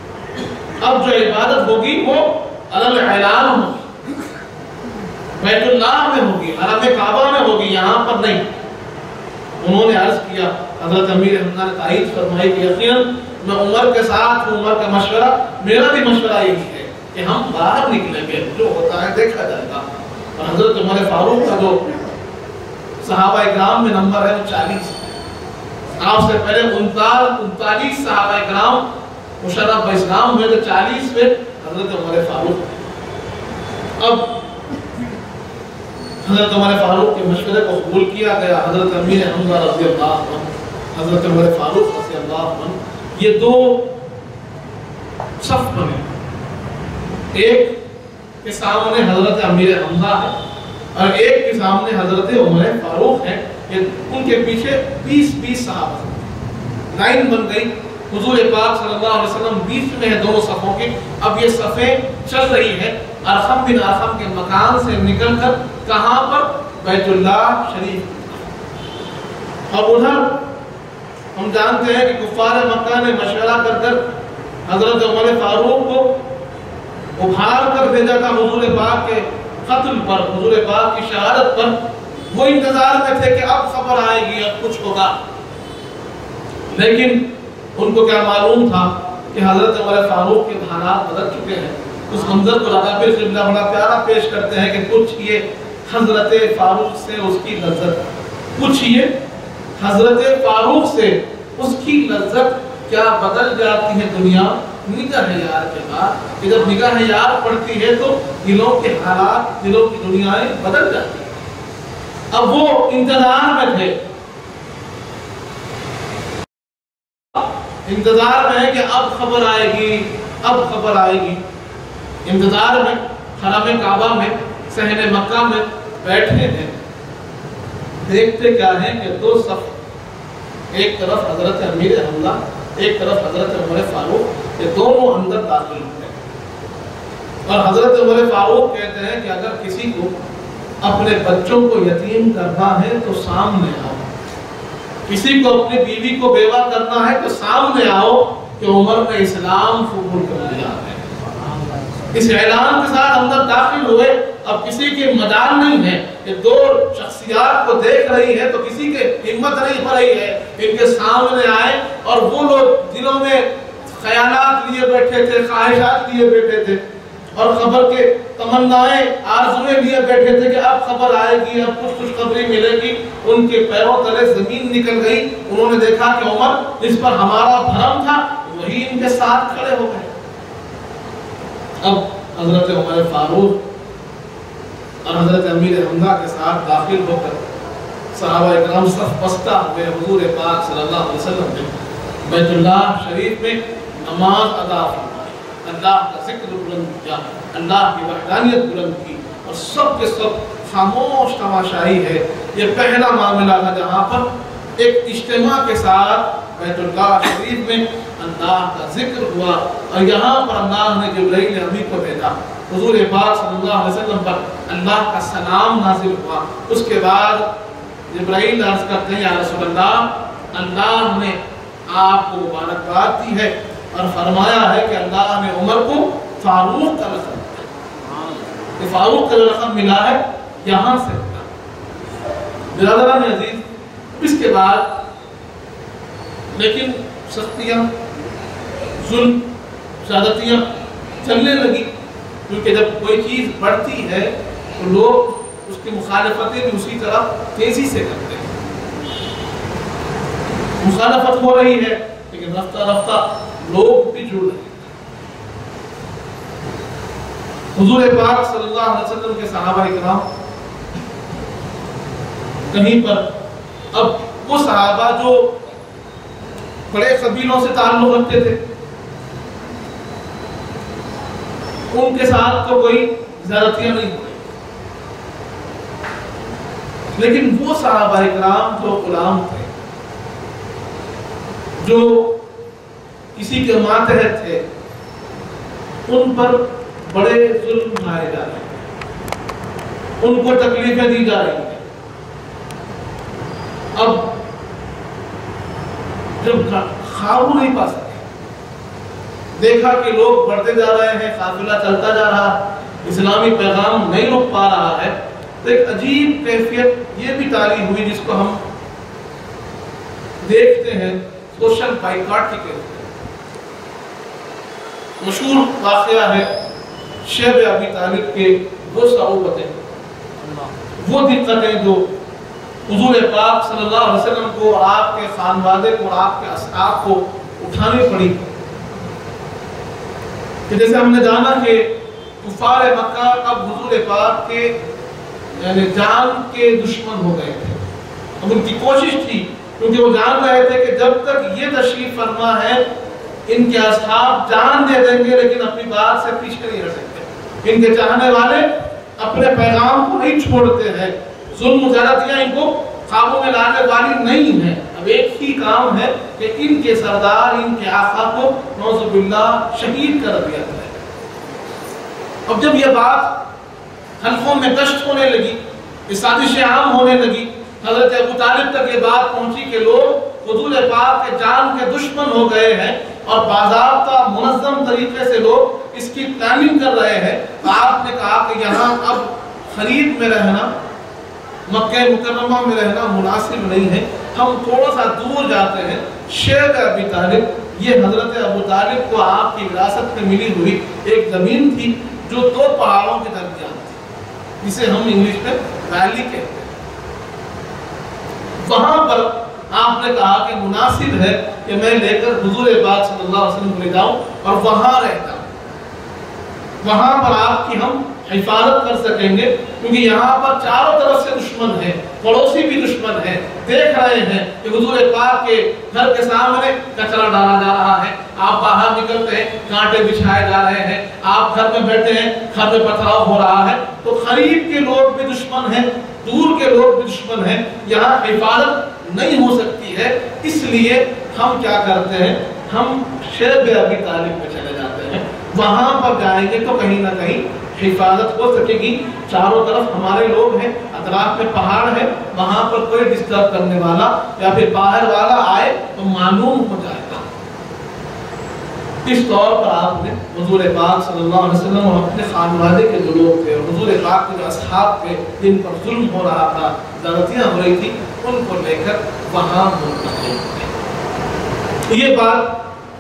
اب جو عبادت ہوگی وہ علل اعلان ہوگی، بیت اللہ میں ہوگی، حرم کعبہ میں ہوگی، یہاں پر نہیں۔ انہوں نے عرض کیا، حضرت امیر حمزہ نے تائید فرمائی کہ یقیناً میں عمر کے ساتھ ہوں، عمر کا مشورہ، میرا بھی مشورہ یہی ہے کہ ہم باہر نکلیں گے، جو ہوتا ہے دیکھا جائے گا۔ اور حضرت عمر فاروق کا جو صحابہ اکرام میں نمبر ہے وہ چالیس، آپ سے پہلے انتالیس صحابہ اکرام مشرف اسلام ہوئے، تو چالیس میں حضرت عمر فاروق۔ اب حضرت عمر فاروق کے مشورے کو قبول کیا گیا. حضرت امیر حمزہ رضی اللہ عنہ، حضرت عمر فاروق رضی اللہ عنہ، یہ دو صف بنے. ایک کے سامنے حضرت امیر حمزہ ہے اور ایک کے سامنے حضرت عمر فاروق ہے. ان کے پیچھے بیس بیس صحابہ لائن بن گئی. حضور پاک صلی اللہ علیہ وسلم بیچ میں ہے دونوں صفوں کے. اب یہ صفیں چل رہی ہے ارقم بن ارقم کے مکان سے نکل کر کہاں پر؟ بیت اللہ شریف. اب ادھر ہم جانتے ہیں کہ کفار مکہ نے مشورہ کر کر حضرت عمر فاروق کو ابھار کر بھیجا تھا حضور پاک کے قتل پر، حضور پاک کی شہادت پر. وہ انتظار میں تھے کہ اب خبر آئے گی، اب کچھ ہوگا. لیکن ان کو کیا معلوم تھا کہ حضرت عمر فاروق کے حالات بدل چکے ہیں. اس منظر کو لگا پھر قبلہ بڑا پیارا پیش کرتے ہیں کہ کچھ یہ حضرت فاروق سے اس کی لذت، کچھ یہ حضرت فاروق سے اس کی لذت کیا بدل جاتی ہے دنیا نگاہ یار کے بعد. کہ جب نگاہ یار پڑتی ہے تو دلوں کے حالات، دلوں کی دنیایں بدل جاتی ہیں. اب وہ انتظار میں تھے، انتظار میں ہے کہ اب خبر آئے گی، اب خبر آئے گی. انتظار میں حرم کعبہ میں صحن مکہ میں بیٹھے ہیں. دیکھتے کیا ہیں کہ دو صف، ایک طرف حضرت امیر حمزہ، ایک طرف حضرت عمر فاروق، یہ دونوں اندر داخل ہوتے ہیں. اور حضرت عمر فاروق کہتے ہیں کہ اگر کسی کو اپنے بچوں کو یتیم کرنا ہے تو سامنے آؤ، کسی کو اپنی بیوی کو بیوہ کرنا ہے تو سامنے آؤ کہ عمر نے اسلام قبول کر لیا ہے. اس اعلان کے ساتھ اندر داخل ہوئے. اب کسی کی مجال نہیں ہے کہ دو شخصیات کو دیکھ رہی ہے تو کسی کے ہمت نہیں ہو رہی ہے ان کے سامنے آئے. اور وہ لوگ دلوں میں خیالات لیے بیٹھے تھے، خواہشات لیے بیٹھے تھے اور خبر کے تمنائیں آرزویں لیے بیٹھے تھے کہ اب خبر آئے گی، اب کچھ خوشخبری ملے گی. ان کے پیروں تلے زمین نکل گئی. انہوں نے دیکھا کہ عمر جس پر ہمارا بھرم تھا وہی ان کے ساتھ کھڑے ہو گئے. اب حضرت عمر فاروق اور حضرت امیر حمزہ کے ساتھ داخل ہو کر صحابہ اکرام صف بستہ ہوئے. حضور پاک صلی اللہ علیہ وسلم نے بیت اللہ شریف میں نماز ادا فرمائی، اللہ کا ذکر بلند کیا، اللہ کی وحدانیت بلند کی. اور سب کے سب خاموش تماشائی ہے. یہ پہلا معاملہ تھا جہاں پر ایک اجتماع کے ساتھ بیت اللہ شریف میں اللہ کا ذکر ہوا. اور یہاں پر اللہ نے جبرائیل امین کو بھیجا. حضور پاک صلی اللہ علیہ وسلم پر اللہ کا سلام نازل ہوا. اس کے بعد جبرائیل عرض کرتے ہیں یا رسول اللہ، اللہ نے آپ کو مبارکباد دی ہے اور فرمایا ہے کہ اللہ نے عمر کو فاروق کا لقب کہ فاروق کا لقب ملا ہے یہاں سے. برادران عزیز، اس کے بعد لیکن سختیاں، ظلم، زیادتیاں چلنے لگی. کیونکہ جب کوئی چیز بڑھتی ہے تو لوگ اس کی مخالفتیں بھی اسی طرح تیزی سے کرتے ہیں. مخالفت ہو رہی ہے لیکن رفتہ رفتہ لوگ بھی جڑ رہے ہیں. حضور پاک صلی اللہ علیہ وسلم کے صحابہ اکرام کہیں پر، اب وہ صحابہ جو بڑے قبیلوں سے تعلق رکھتے تھے ان کے ساتھ تو کوئی زیادتیاں نہیں ہوئی، لیکن وہ صحابہ اکرام جو غلام تھے، جو کسی کے ماتحت تھے، ان پر بڑے ظلم ڈھائے جا رہے ہیں، ان کو تکلیفیں دی جا رہی ہیں. اب جب قابو نہیں پا سکے، دیکھا کہ لوگ بڑھتے جا رہے ہیں، قافلہ چلتا جا رہا، اسلامی پیغام نہیں رک پا رہا ہے، تو ایک عجیب کیفیت یہ بھی تاری ہوئی جس کو ہم دیکھتے ہیں سوشل بائیکاٹ کی کیفیت. مشہور واقعہ ہے شیب ابی طالب کے وہ صعوبتیں، وہ دقتیں جو حضور پاک صلی اللہ علیہ وسلم کو اور آپ کے خانوادے کو اور آپ کے اصحاب کو اٹھانی پڑی. کہ جیسے ہم نے جانا کہ کفار مکہ اب حضور پاک کے यानी जान के दुश्मन हो गए थे। अब उनकी कोशिश थी, क्योंकि वो जान रहे थे कि जब तक ये तशरीफ फरमा है इनके असहाब जान दे देंगे लेकिन अपनी बात से पीछे नहीं हट सकते। इनके चाहने वाले अपने पैगाम को नहीं छोड़ते हैं, जुल्म ज़्यादतियां इनको काबू में लाने वाली नहीं है। अब एक ही काम है कि इनके सरदार, इनके आका को नौज़ुबिल्लाह शहीद कर दिया जाए। अब जब यह बात हल्कों में गश्त होने लगी, ये साजिशें आम होने लगी, हज़रत अबू तालिब तक ये बात पहुंची कि लोग हुज़ूर पाक के जान के दुश्मन हो गए हैं और बाज़ाब्ता मुनज़्ज़म तरीके से लोग इसकी प्लानिंग कर रहे हैं। तो आपने कहा कि यहाँ अब खरीद में रहना, मक्के मुकर्रमा में रहना मुनासिब नहीं है, हम थोड़ा सा दूर जाते हैं। शेर अबी तालिब, ये हज़रत अबू तालिब को आपकी विरासत में मिली हुई एक ज़मीन थी जो दो पहाड़ों के दरमियान थी, जिसे हम इंग्लिश में वैली कहते हैं। वहां पर आपने कहा कि मुनासिब है कि मैं लेकर हुजूर पाक सल्लल्लाहु अलैहि वसल्लम ले जाऊं और वहां रहता हूं। वहां पर आपकी हम हिफाजत कर सकेंगे, क्योंकि यहाँ पर चारों तरफ से दुश्मन है, पड़ोसी भी दुश्मन है। देख रहे हैं कि हुजूर पाक के घर के सामने कचरा डाला जा रहा है, आप बाहर निकलते हैं कांटे बिछाए जा रहे हैं, आप घर में बैठे हैं घर में पथराव हो रहा है। तो करीब के लोग भी दुश्मन हैं, दूर के लोग भी दुश्मन हैं, यहाँ हिफाजत नहीं हो सकती है। इसलिए हम क्या करते हैं, हम शेर अबी तालिब में चले जाते हैं। वहां पर जाएंगे तो कहीं ना कहीं हिफाजत हो सकेगी, चारों तरफ हमारे लोग हैं, अतराफ में पहाड़ है, वहां पर कोई डिस्टर्ब करने वाला या फिर बाहर वाला आए तो मालूम हो जाएगा। इस तौर पर आपने हुजूर पाक सल्लल्लाहु अलैहि वसल्लम और अपने खानवादे के जो लोग थे और हुजूर पाक के जो असहाब थे जिन पर जुल्म हो रहा था, ज़्यादतियां हो रही थी, उनको लेकर वहां मुंतकिल हुए। ये बात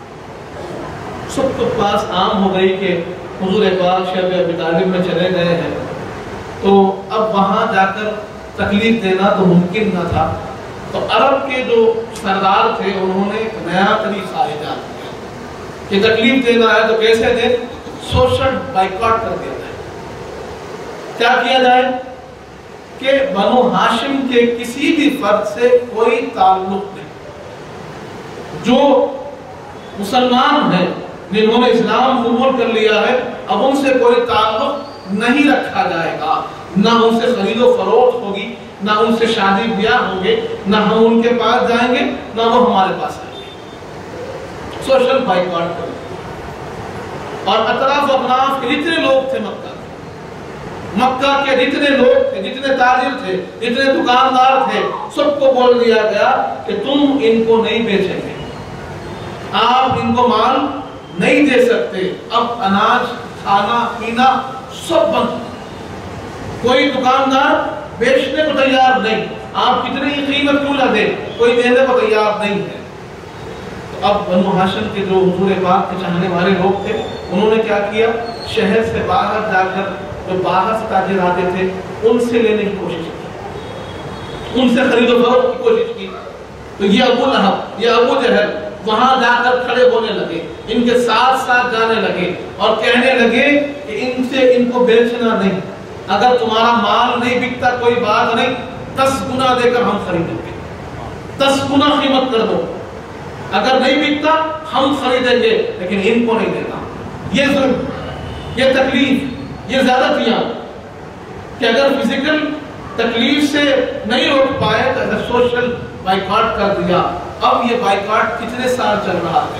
सबके पास आम हो गई कि हुजूर पाक शेर अबी तालिब में चले गए हैं, तो अब वहां जाकर तकलीफ देना तो मुमकिन न था। तो अरब के जो सरदार थे उन्होंने एक नया तरीका ईजाद किया कि तकलीफ देना है तो कैसे दे, सोशल बाइकॉट कर दिया जाए। क्या किया जाए कि बनु हाशिम के किसी भी फर्द से कोई ताल्लुक नहीं, जो मुसलमान है जिन्होंने इस्लाम कबूल कर लिया है, अब उनसे कोई ताल्लुक नहीं रखा जाएगा, ना उनसे खरीदो फरोख्त होगी, ना उनसे शादी ब्याह होंगे, ना हम उनके पास जाएंगे ना वो हमारे पास आएंगे। सोशल बाइकॉट करें। और अतराफ अतराफ के जितने लोग थे मक्का मक्का के जितने लोग थे, जितने ताजिर थे, जितने दुकानदार थे, सबको बोल दिया गया कि तुम इनको नहीं बेचेंगे, आप इनको माल नहीं दे सकते। अब अनाज, खाना पीना सब बंद, कोई दुकानदार बेचने को तैयार नहीं, आप कितनी कीमत क्यों ना दे, कोई देने को तैयार नहीं है। तो अब बनु हाशिम के जो हुजूर पाक के चाहने वाले लोग थे, उन्होंने क्या किया, शहर से बाहर जाकर जो बाहर से ताजिर आते थे उनसे लेने की कोशिश की, उनसे खरीदो फरोख्त की कोशिश की। तो ये अबू लहब, ये अबू जहल वहां जाकर खड़े होने लगे, इनके साथ साथ जाने लगे और कहने लगे कि इनसे इनको बेचना नहीं, अगर तुम्हारा माल नहीं बिकता कोई बात नहीं, दस गुना देकर हम खरीदेंगे, दस गुना कीमत कर दो, अगर नहीं बिकता हम खरीदेंगे, लेकिन इनको नहीं देना। ये जुल्म, ये तकलीफ, ये ज़्यादतियां कि अगर फिजिकल तकलीफ से नहीं रोक पाए तो अगर सोशल बाइकॉट कर दिया। अब ये बाइकॉट कितने साल चल रहा है,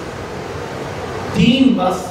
तीन बस,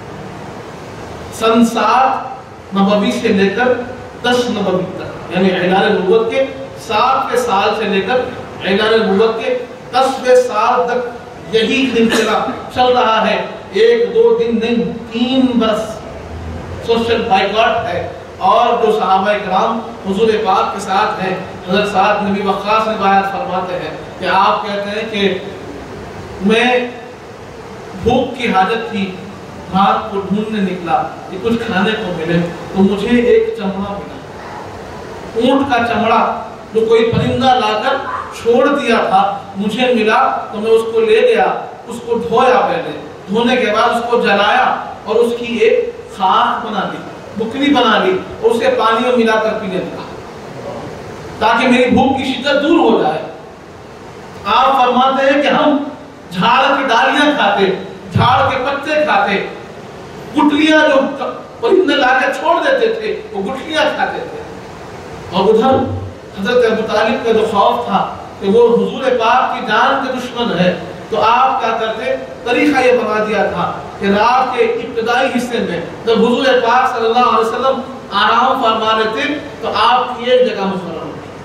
सन सात नबवी से लेकर दस नबवी तक, यानी ऐलान नबूवत के सातवें साल से लेकर ऐलान नबूवत के दसवें साल तक यही सिलसिला चल रहा है। एक दो दिन नहीं, तीन बरस सोशल बाइकॉट है। और जो सहाबा इकराम हुजूर पाक के साथ हैं, हज़रत साद नबी वक्कास रिवायत फरमाते हैं कि आप कहते हैं कि मैं भूख की हाजत थी, रात को ढूंढने निकला कि कुछ खाने को मिले, तो मुझे एक चमड़ा मिला, ऊंट का चमड़ा जो कोई परिंदा लाकर छोड़ दिया था, मुझे मिला तो मैं उसको ले गया, उसको धोया, पहले धोने के बाद उसको जलाया और उसकी एक खाक बना दी, बुकनी बना ली और उसे पानी में मिलाकर पीने लगा ताकि मेरी भूख की शिद्दत दूर हो जाए। आप फरमाते हैं कि हम झाड़ की डालियां खाते, झाड़ के पत्ते खाते, गुठलियां जो परिंदे लाके छोड़ देते थे वो गुठलियां खाते थे। और उधर हजरत अबू तालिब का जो खौफ था कि वो हुजूर पाक की जान के दुश्मन है, तो आप क्या करते, तरीका ये बना दिया था कि रात के इब्तिदाई हिस्से में जब हुजूर पाक सल्लल्लाहु अलैहि वसल्लम आराम फरमा लेते तो आप एक जगह मुकर्रर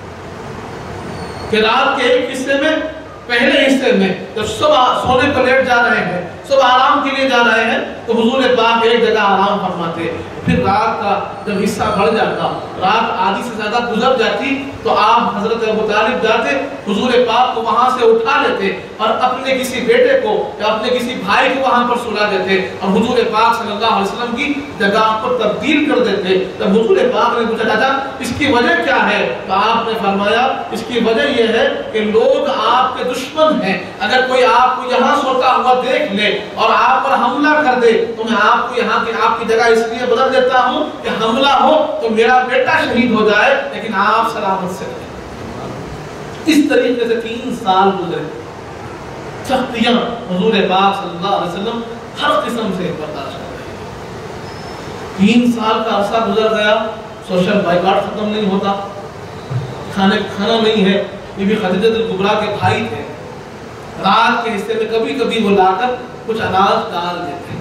होते कि रात के एक हिस्से में, पहले हिस्से में जब सुबह सोने को लेट जा रहे हैं, सुबह आराम के लिए जा रहे हैं, तो हुजूर पाक एक जगह आराम फरमाते। फिर रात का जब हिस्सा बढ़ जाता, रात आधी से ज्यादा गुजर जाती, तो आप हजरत अबू तालिब जाते, हुजूर पाक को वहां से उठा लेते और अपने किसी बेटे को या अपने किसी भाई को वहां पर सुला देते और हुजूर पाक सल्लल्लाहु अलैहि वसल्लम की जगह को तब्दील कर देते। तब हुजूर पाक ने पूछा, चाचा इसकी वजह क्या है? तो आपने फरमाया इसकी वजह यह है कि लोग आपके दुश्मन हैं, अगर कोई आपको यहाँ सोता हुआ देख ले और आप पर हमला कर दे तो मैं आपको यहाँ की आपकी जगह इसलिए बदल देता हूँ कि हमला हो तो मेरा बेटा शहीद हो जाए लेकिन आप सलामत से रहें। इस तरीके से तीन साल गुजरे, सख्तियां हुजूर पाक सल्लल्लाहु अलैहि वसल्लम हर किस्म से बर्दाश्त कर रहे। तीन साल का अरसा गुजर गया, सोशल बाइकआउट खत्म नहीं होता, खाने खाना नहीं है। बीबी खदीजा कुबरा के भाई थे, रात के हिस्से में कभी कभी वो लाकर कुछ अनाज डाल देते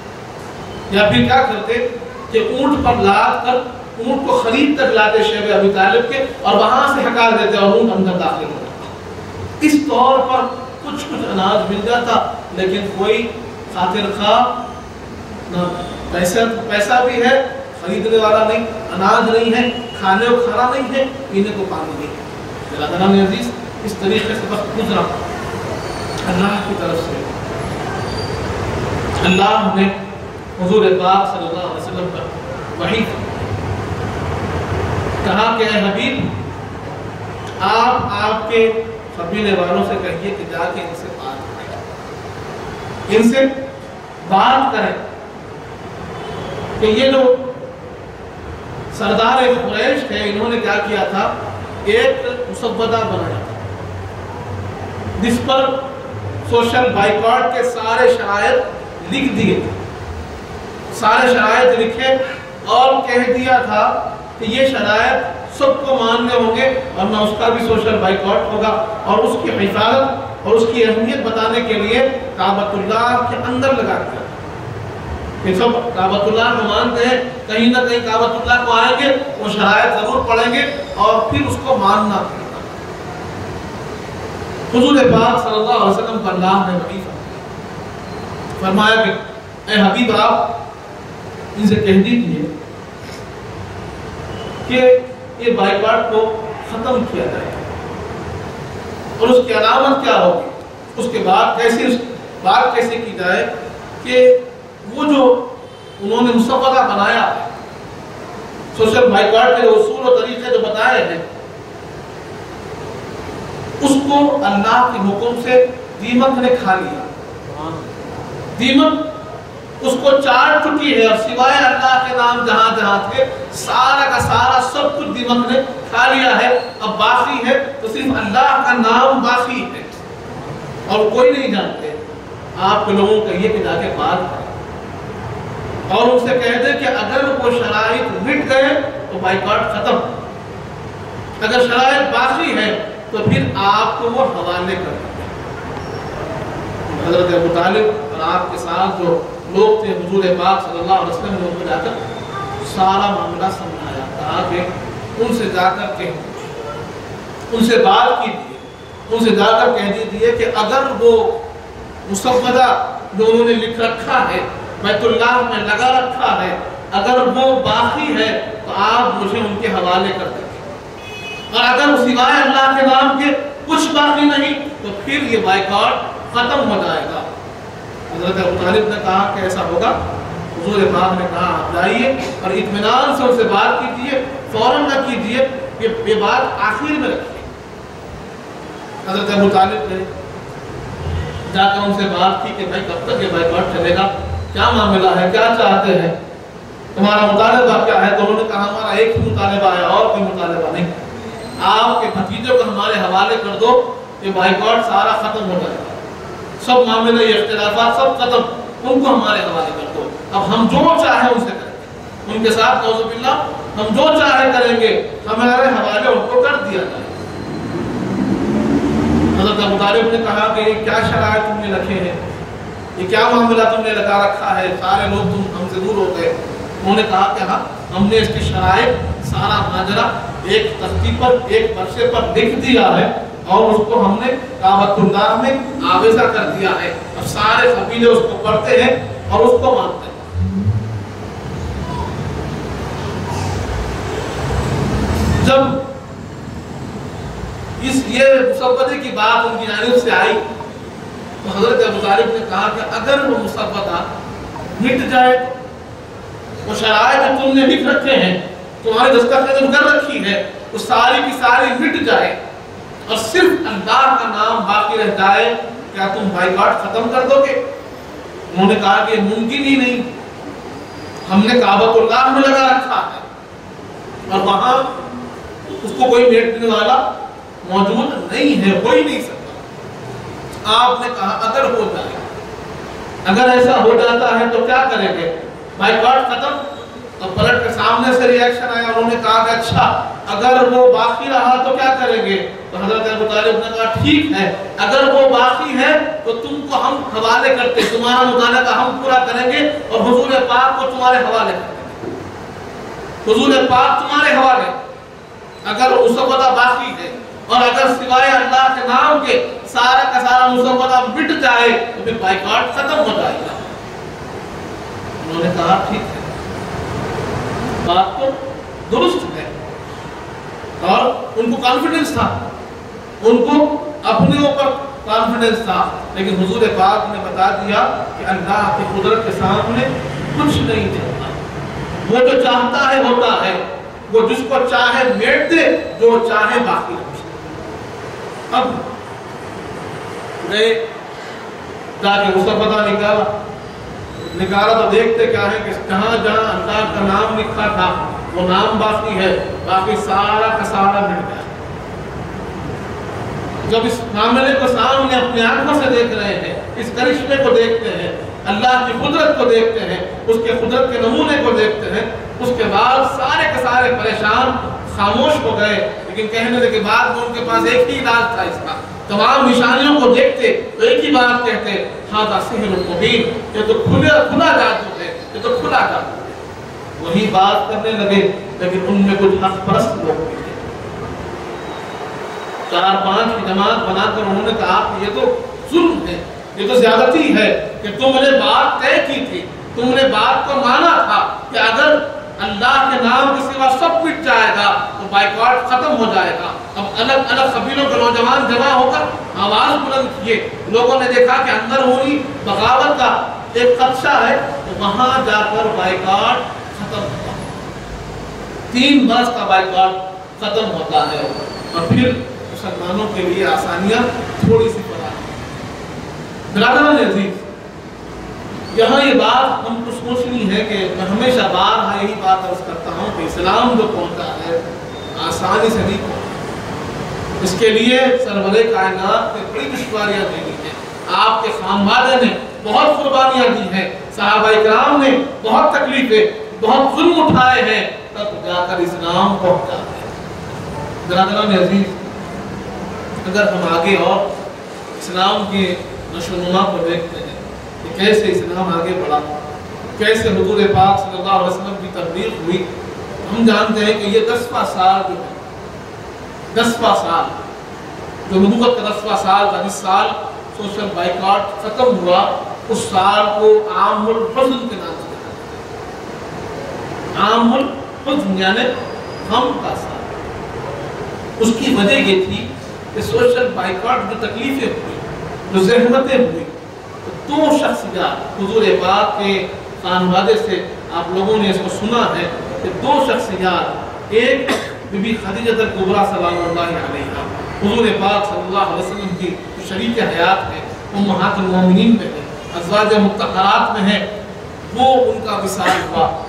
या फिर क्या करते कि ऊंट पर लाद कर ऊंट को खरीद तक लाते शेब अबी तालिब के और वहां से हकार देते और ऊंट अंदर दाखिल हो जाता। इस तौर पर कुछ कुछ अनाज मिल जाता, लेकिन कोई खातिर खा ना, पैसा पैसा भी है, खरीदने वाला नहीं, अनाज नहीं है, खाने को खाना नहीं है, पीने को पानी नहीं है। इस तरीके से वक्त गुजरा। अल्लाह की तरफ से अल्लाह ने हुजूर पाक सल्लल्लाहु अलैहि वसल्लम पर वही कहा कि हबीब आप आपके कबीले वालों से कहिए कि जाके इनसे बात करें, इनसे बात करें कि ये जो सरदार कुरैश थे इन्होंने क्या किया था, एक मुसव्वदा बनाया था जिस पर सोशल बाइकआउट के सारे शरायत लिख दिए थे, सारे शरायत लिखे और कह दिया था कि ये शरायत सबको मानने होंगे वरना उसका भी सोशल बाइकआउट होगा। और उसकी हिफाजत और उसकी अहमियत बताने के लिए काबतुल्लाह के अंदर लगा दिया कि सब काबतुल्लाह को मानते हैं, कहीं ना कहीं काबतुल्लाह को आएंगे, वो शरायत जरूर पढ़ेंगे और फिर उसको मानना पड़ेगा। हुजूर पाक सल्लल्लाहु अलैहि वसल्लम को अल्लाह ने वही फरमाया कि ए हबीब आप इनसे कह दीजिए कि ये बाइकआउट को खत्म किया जाए और उसकी अलामत क्या होगी, उसके बाद कैसे उस बात कैसे की जाए कि वो जो उन्होंने मुसव्वदा बनाया, सोशल बाइकआउट के उसूल और तरीके जो बताए हैं, उसको अल्लाह के हुक्म से दीमक ने खा लिया। दीमक उसको चार चुकी है और सिवाय अल्लाह के नाम जहां जहां थे सारा का सारा सब कुछ दीमक ने खा लिया है। अब बाकी है तो सिर्फ अल्लाह का नाम बाकी है और कोई नहीं जानते। आप लोगों को ये कि जाके बात करें और उनसे कह दे कि अगर वो शराइत मिट गए तो बाइकआउट खत्म, अगर शराइत बाकी है तो फिर आपको वो हवाले कर देंगे। हजरत अबू तालिब और आपके साथ जो लोग थे हुजूर पाक सल्लल्लाहु अलैहि वसल्लम ने उनको जाकर सारा मामला समझाया, कहा कि उनसे जाकर के उनसे बात कीजिए, उनसे जाकर कह दीजिए कि अगर वो मुसव्वदा जो उन्होंने लिख रखा है, बैतुल्लाह में लगा रखा है, अगर वो बाकी है तो आप मुझे उनके हवाले कर देंगे और अगर सिवाय अल्लाह के नाम के कुछ बाकी नहीं तो फिर ये बाइकआउट खत्म हो जाएगा। हज़रत अबू तालिब ने कहा कि ऐसा होगा। हुजूर पाक ने कहा आप जाइए और इत्मीनान से उनसे बात कीजिए, फौरन न कीजिए, ये ये बात आखिर में रखिए। हज़रत अबू तालिब ने जाकर उनसे बात की कि भाई कब तक ये बाइकआउट चलेगा, क्या मामला है, क्या चाहते हैं। تمہارا مطالبہ کیا ہے؟ تو انہوں نے کہا ہمارا ایک ہی مطالبہ ہے، اور کوئی مطالبہ نہیں، آپ کے بھتیجے کو ہمارے حوالے کر دو، یہ بائیکاٹ سارا ختم ہو جائے گا، سب معاملے یہ اختلافات سب ختم، ان کو ہمارے حوالے کر دو، اب ہم جو چاہیں ان سے کریں گے، ان کے ساتھ نعوذ باللہ ہم جو چاہے کریں گے، ہمارے حوالے ان کو کر دیا جائے۔ حضرت ابو طالب نے کہا کہ یہ کیا شرائط تم نے رکھے ہیں، یہ کیا معاملہ تم نے لگا رکھا ہے، سارے لوگ تم ہم سے دور ہو گئے۔ انہوں نے کہا کہ ہاں ہم نے اس کی شرائط سارا ماجرا ایک تختی پر ایک پرچے پر لکھ دیا ہے اور اس کو ہم نے کعبۃ اللہ میں آویزہ کر دیا ہے، اب سارے قبیلے اس کو پڑھتے ہیں اور اس کو مانتے ہیں۔ جب اس یہ مسودے کی بات ان کی جانب سے آئی تو حضرت ابو طالب نے کہا کہ اگر وہ مسودہ مٹ جائے، وہ شرائط جو تم نے لکھ رکھے ہیں، تمہاری دستخط کر رکھی ہے، وہ ساری کی ساری مٹ جائے اور صرف اللہ کا نام باقی رہ جائے، کیا تم بائیکاٹ ختم کر دو گے؟ انہوں نے کہا کہ ممکن ہی نہیں، ہم نے کعبۃ اللہ میں لگا رکھا ہے اور وہاں اس کو کوئی میٹنے والا موجود نہیں ہے، ہو ہی نہیں سکتا۔ آپ نے کہا اگر ہو جائے، اگر ایسا ہو جاتا ہے تو کیا کریں گے؟ بائیکاٹ ختم؟ تو پلٹ کے سامنے سے ریاکشن آیا، انہوں نے کہا کہ اچھا اگر وہ باقی رہا تو کیا کریں گے؟ تو حضرت ابو طالب نے کہا ٹھیک ہے، اگر وہ باقی ہے تو تم کو ہم حوالے کرتے، تمہارا مطالبہ ہم پورا کریں گے اور حضور پاک کو تمہارے حوالے کریں گے، حضور پاک تمہارے حوالے، اگر مسودہ باقی ہے اور اگر سوائے اللہ کے نام کے سارا کا سارا مسودہ مٹ جائے تو پھر بائیکاٹ ختم ہو جائے گا۔ انہوں نے کہا ٹھیک ہے، بات تو درست ہے، اور ان کو کانفیڈنس تھا، ان کو اپنے اوپر کانفیڈنس تھا، لیکن حضور پاک نے بتا دیا کہ اللہ کی قدرت کے سامنے کچھ نہیں چلتا، وہ جو چاہتا ہے ہوتا ہے، وہ جس کو چاہے میٹ دے، جو چاہے باقی رکھے۔ اب گئے جا کے مسودہ نکالا نکالا تو دیکھتے کیا ہے کہ جہاں جہاں اللہ کا نام لکھا تھا وہ نام باقی ہے، باقی سارا کا سارا مٹ گیا۔ جب اس معاملے کو سامنے اپنے آنکھوں سے دیکھ رہے ہیں، اس کرشمے کو دیکھتے ہیں، اللہ کی قدرت کو دیکھتے ہیں، اس کے قدرت کے نمونے کو دیکھتے ہیں، اس کے بعد سارے کے سارے پریشان خاموش ہو گئے، لیکن کہنے کے بعد میں ان کے پاس ایک ہی علاج تھا اس کا، تمام نشانیوں کو دیکھتے تو ایک ہی بات کہتے، ھذا سحر مبین، یہ تو کھلا کھلا جادو ہے، یہ تو کھلا جادو ہے۔ وہی بات کرنے لگے، لیکن ان میں کچھ حق پرست لوگ بھی تھے، چار پانچ کی جماعت بنا کر انہوں نے کہا کہ یہ تو ظلم ہے، یہ تو زیادتی ہے کہ تم نے بات طے کی تھی، تم نے بات کو مانا تھا کہ اگر اللہ کے نام کے سوا سب مٹ جائے گا تو بائیکاٹ ختم ہو جائے گا۔ اب الگ الگ قبیلوں کے نوجوان جمع ہو کر آواز بلند کیے، لوگوں نے دیکھا کہ اندر ہوئی بغاوت کا ایک خدشہ ہے، تو وہاں جا کر بائیکاٹ ختم ہوتا ہے، تین برس کا بائیکاٹ ختم ہوتا ہے، اور پھر مسلمانوں کے لیے آسانیاں تھوڑی سی فراہم۔ برادران عزیز، یہاں یہ بات ہم کو سوچنی ہے کہ میں ہمیشہ بار یہی بات عرض کرتا ہوں کہ اسلام جو پہنچا ہے آسانی سے نہیں پہنچا، اس کے لیے سرور کائنات نے بڑی دشواریاں دی ہیں، آپ کے خانوادے نے بہت قربانیاں دی ہیں، صحابہ اکرام نے بہت تکلیفیں بہت ظلم اٹھائے ہیں، تب جا کر اسلام پہنچا ہے۔ برادران عزیز، اگر ہم آگے اور اسلام کے نشو و نما کو دیکھتے ہیں کہ کیسے اسلام آگے بڑھا، کیسے حضور پاک صلی اللہ علیہ وسلم کی تبلیغ ہوئی، ہم جانتے ہیں کہ یہ دسواں سال جو ہے، دسواں سال جو نبوت کا دسواں سال تھا، جس سال سوشل بائیکاٹ ختم ہوا، اس سال کو عام الحزن کے نام سے کہا جاتا ہے، عام الحزن یعنی غم کا سال۔ اس کی وجہ یہ تھی کہ سوشل بائیکاٹ جو تکلیفیں ہوئی، جو زحمتیں ہوئی، دو شخصیات حضور پاک کے خانوادے سے آپ لوگوں نے اس کو سنا ہے کہ دو شخصیات، ایک بی بی خدیجہ الکبریٰ سلام اللہ علیہا، حضور پاک صلی اللہ علیہ وسلم کی شریک حیات ہے، امہات المومنین میں ہے، ازواج مطہرات میں ہے، وہ ان کا وصال ہوا اسی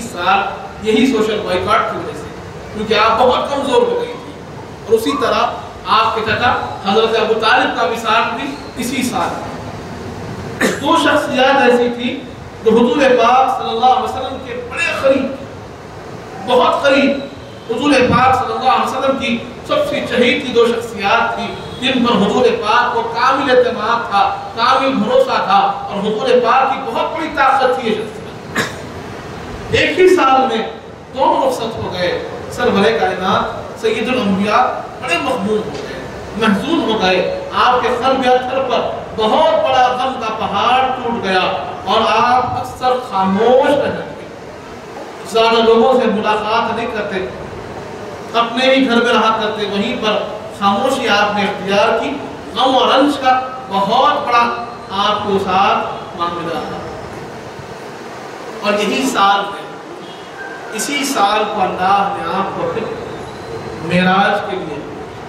साल यही सोशल बॉयकॉट की वजह से, क्योंकि आप बहुत कमज़ोर हो गई थी। और उसी तरह आपके चाचा हज़रत अबू तालिब का विसाल भी इसी साल। दो शख्सियत ऐसी थी जो हुजूर पाक सल्लल्लाहु अलैहि वसल्लम के बड़े करीब, बहुत करीब, हुजूर पाक सल्लल्लाहु अलैहि वसल्लम की सबसे चहेती दो शख्सियत थी जिन पर हुजूर पाक को कामिल एतमाद था, कामिल भरोसा था, और हुजूर पाक की बहुत बड़ी ताकत थी ये शख्सियत। एक ही साल में दोनों रुखसत हो गए। सरवरे कायनात सय्यदुल अंबिया बड़े मखमूम हो गए, महजून हो गए। आपके क़ल्ब अत्थर पर बहुत बड़ा गम का पहाड़ टूट गया और आप अक्सर खामोश रहने लगे, ज़्यादा लोगों से मुलाकात नहीं करते, अपने ही घर में रहा करते, वहीं पर खामोशी आपने इख्तियार की। गम और रंज का बहुत बड़ा आपके साथ मामला था। और यही साल में, इसी साल को अल्लाह ने आपको फिर मेराज के लिए,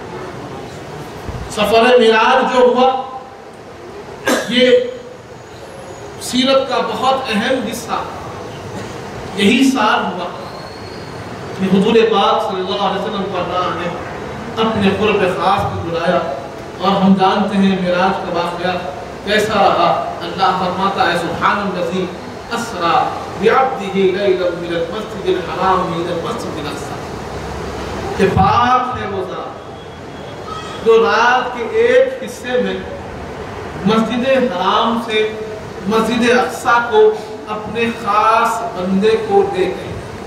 सफर मेराज जो हुआ, ये सीरत का बहुत अहम हिस्सा यही साल हुआ कि हुजूर पाक सल्लल्लाहु अलैहि वसल्लम को अल्लाह ने अपने क़ुर्ब ख़ास में बुलाया। और हम जानते हैं मेराज का वाक़या कैसा रहा। अल्लाह फरमाता है सुब्हानल्लज़ी अस्रा बिअब्दिही लैलन मिनल मस्जिदिल हराम इलल मस्जिदिल अक़सा, कि पाक है वो ज़ात जो रात के एक हिस्से में मस्जिद हराम से मस्जिद अक़सा को अपने खास बंदे को दे गए।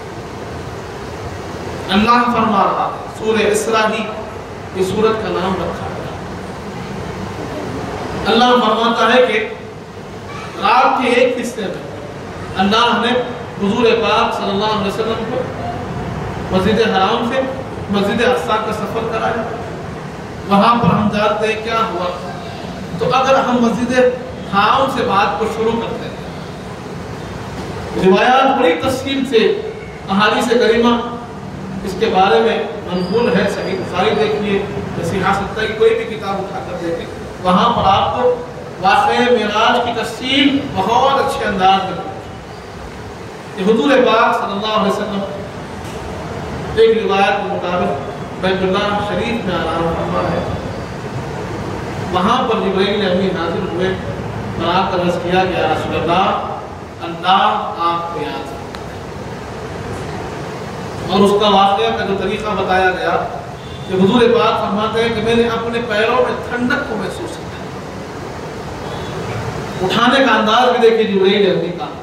अल्लाह फरमा रहा है, सूरह इसरा ही इस सूरत का नाम रखा है। अल्लाह फरमाता है कि रात के एक हिस्से में अल्लाह ने हुजूर पाक सल्लल्लाहु अलैहि वसल्लम को मस्जिद हराम से मस्जिद अक़सा का सफ़र कराया। वहाँ पर हम जानते हैं क्या हुआ। तो अगर हम मस्जिद हराम से बात को शुरू करते हैं, रिवायात बड़ी तफसील से अहादीस करीमा इसके बारे में मनक़ूल है। सही बुखारी देखिए, नसीहा सित्ता की कोई भी किताब उठाकर देखें, वहाँ पर आपको वाक़या मेराज की तफसील बहुत अच्छे अंदाज में कि हुजूर पाक सल्लल्लाहु अलैहि वसल्लम एक रिवायत के मुताबिक बैतुल्लाह शरीफ में आराम फरमा है। वहाँ पर जिब्रील अमीन नाज़िल हुए और आकर अर्ज़ किया कि या रसूल अल्लाह, अल्लाह आपको याद है। और उसका वाक़या का जो तरीक़ा बताया गया कि हुजूर पाक फरमाते हैं कि मैंने अपने पैरों में ठंडक को महसूस किया। उठाने का अंदाज भी देखिए जिब्रील अमीन का।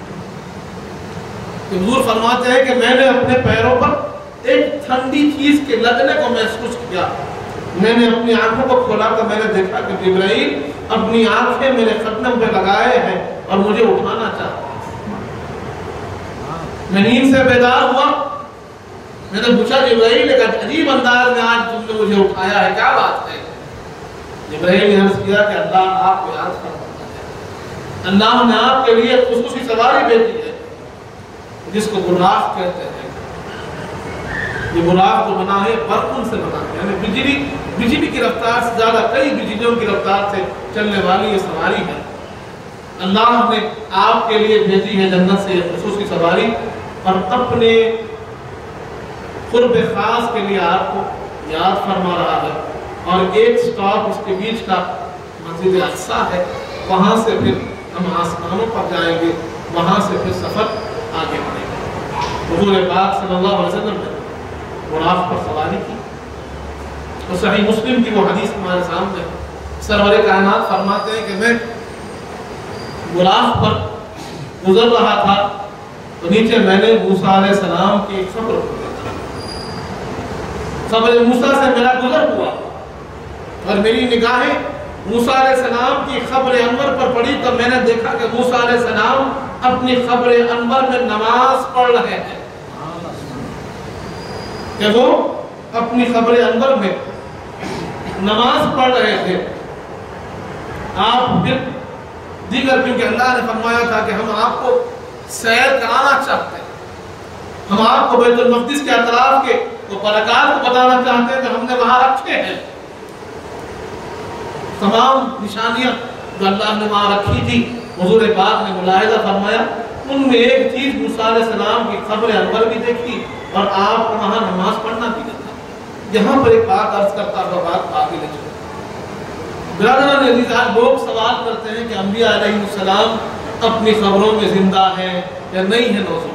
हुजूर फरमाते हैं कि मैंने अपने पैरों पर एक ठंडी चीज के लगने को महसूस किया। मैंने अपनी आंखों को खोला तो मैंने देखा कि जिब्राइल अपनी आंखें मेरे खत्म पे लगाए हैं और मुझे उठाना चाहते हैं। मैं नींद से बेदार हुआ, मैंने पूछा जिब्राइल, एक अजीब अंदाज में आज तुमने मुझे उठाया है, क्या बात है? जिब्राइल ने अर्ज़ किया कि अल्लाह आपको याद फरमाता है, अल्लाह ने आपके लिए खुसूसी सवारी भेजी है जिसको बुराक कहते हैं। ये बुराक जो बना है बर्कुन से बना है, यानी बिजली बिजली की रफ्तार से ज्यादा कई बिजलियों की रफ्तार से चलने वाली ये सवारी है। अल्लाह ने आपके लिए भेजी है जन्नत से खुसूसी सवारी, और अपने कुर्ब खास के लिए आपको याद फरमा रहा है। और एक स्टॉप उसके बीच का मस्जिद अक़सा है, वहाँ से फिर हम आसमानों पर जाएंगे, वहाँ से फिर सफ़र आगे बढ़ेगा। हुजूर पाक सल्लल्लाहु अलैहि वसल्लम ने बुराक पर सवारी की। तो सही मुस्लिम की वो हदीस हमारे सामने, सरवरे कायनात फरमाते हैं कि मैं बुराक पर गुजर रहा था तो नीचे मैंने मूसा अलैहि सलाम की एक खबर को देखा। खबर मूसा से मेरा गुजर हुआ और मेरी निगाहें मूसा अलैहि सलाम की खबर अनवर पर पड़ी, तो मैंने देखा कि मूसा अलैहि सलाम अपनी खबर अनवर में नमाज पढ़ रहे हैं। कि वो अपनी खबर अनवर में नमाज पढ़ रहे थे। आप फिर दीगर, क्योंकि अल्लाह ने फरमाया था कि हम आपको सैर कराना चाहते हैं, हम आपको बैतुल मक़दिस के अतराफ के वो बरक़ात को बताना चाहते हैं कि हमने वहां रखे हैं। तमाम निशानियां जो अल्लाह ने वहां रखी थी, हुजूर पाक ने मुलाहिज़ा फरमाया ان میں ایک چیز موسیٰ علیہ السلام کی قبر انور بھی دیکھی اور آپ کو وہاں نماز پڑھنا بھی دیکھا۔ یہاں پر ایک بات عرض کرتا ہوا بات آگے لے چلو۔ برادران عزیز، آج لوگ سوال کرتے ہیں کہ انبیاء علیہ السلام اپنی قبروں میں زندہ ہیں یا نہیں ہے؟ نوزو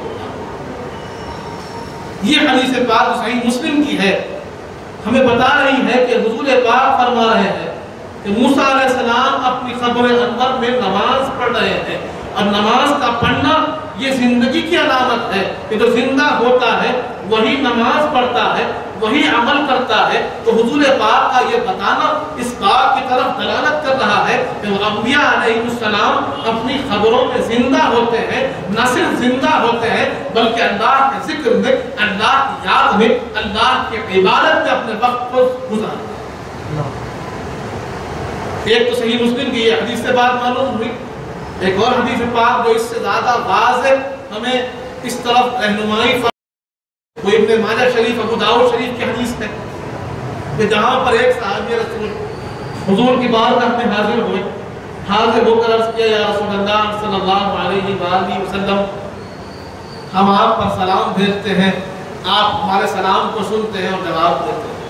یہ حدیث پاک صحیح مسلم کی ہے، ہمیں بتا رہی ہے کہ حضور پاک فرما رہے ہیں کہ موسیٰ علیہ السلام اپنی قبر انور میں نماز پڑھ رہے ہیں، اور نماز کا پڑھنا یہ زندگی کی علامت ہے کہ جو زندہ ہوتا ہے وہی نماز پڑھتا ہے، وہی عمل کرتا ہے۔ تو حضور پاک کا یہ بتانا اس بات کی طرف دلالت کر رہا ہے کہ انبیاء علیہ السلام اپنی قبروں میں زندہ ہوتے ہیں، نہ صرف زندہ ہوتے ہیں بلکہ اللہ کے ذکر میں، اللہ کی یاد میں، اللہ کی عبادت میں اپنے وقت کو گزارتے ہیں۔ ایک تو صحیح مسلم کی یہ حدیث سے بات معلوم ہوئی، ایک اور حدیث پاک جو اس سے زیادہ واضح ہمیں اس طرف رہنمائی فرماتی ہے، وہ ابن ماجہ شریف، ابو داؤد شریف کی حدیث ہے کہ جہاں پر ایک صحابی رسول حضور کی بارگاہ میں حاضر ہوئے، حاضر ہو کر عرض کیا، یا رسول اللہ صلی اللہ علیہ وآلہ وسلم، ہم آپ پر سلام بھیجتے ہیں، آپ ہمارے سلام کو سنتے ہیں اور جواب دیتے ہیں،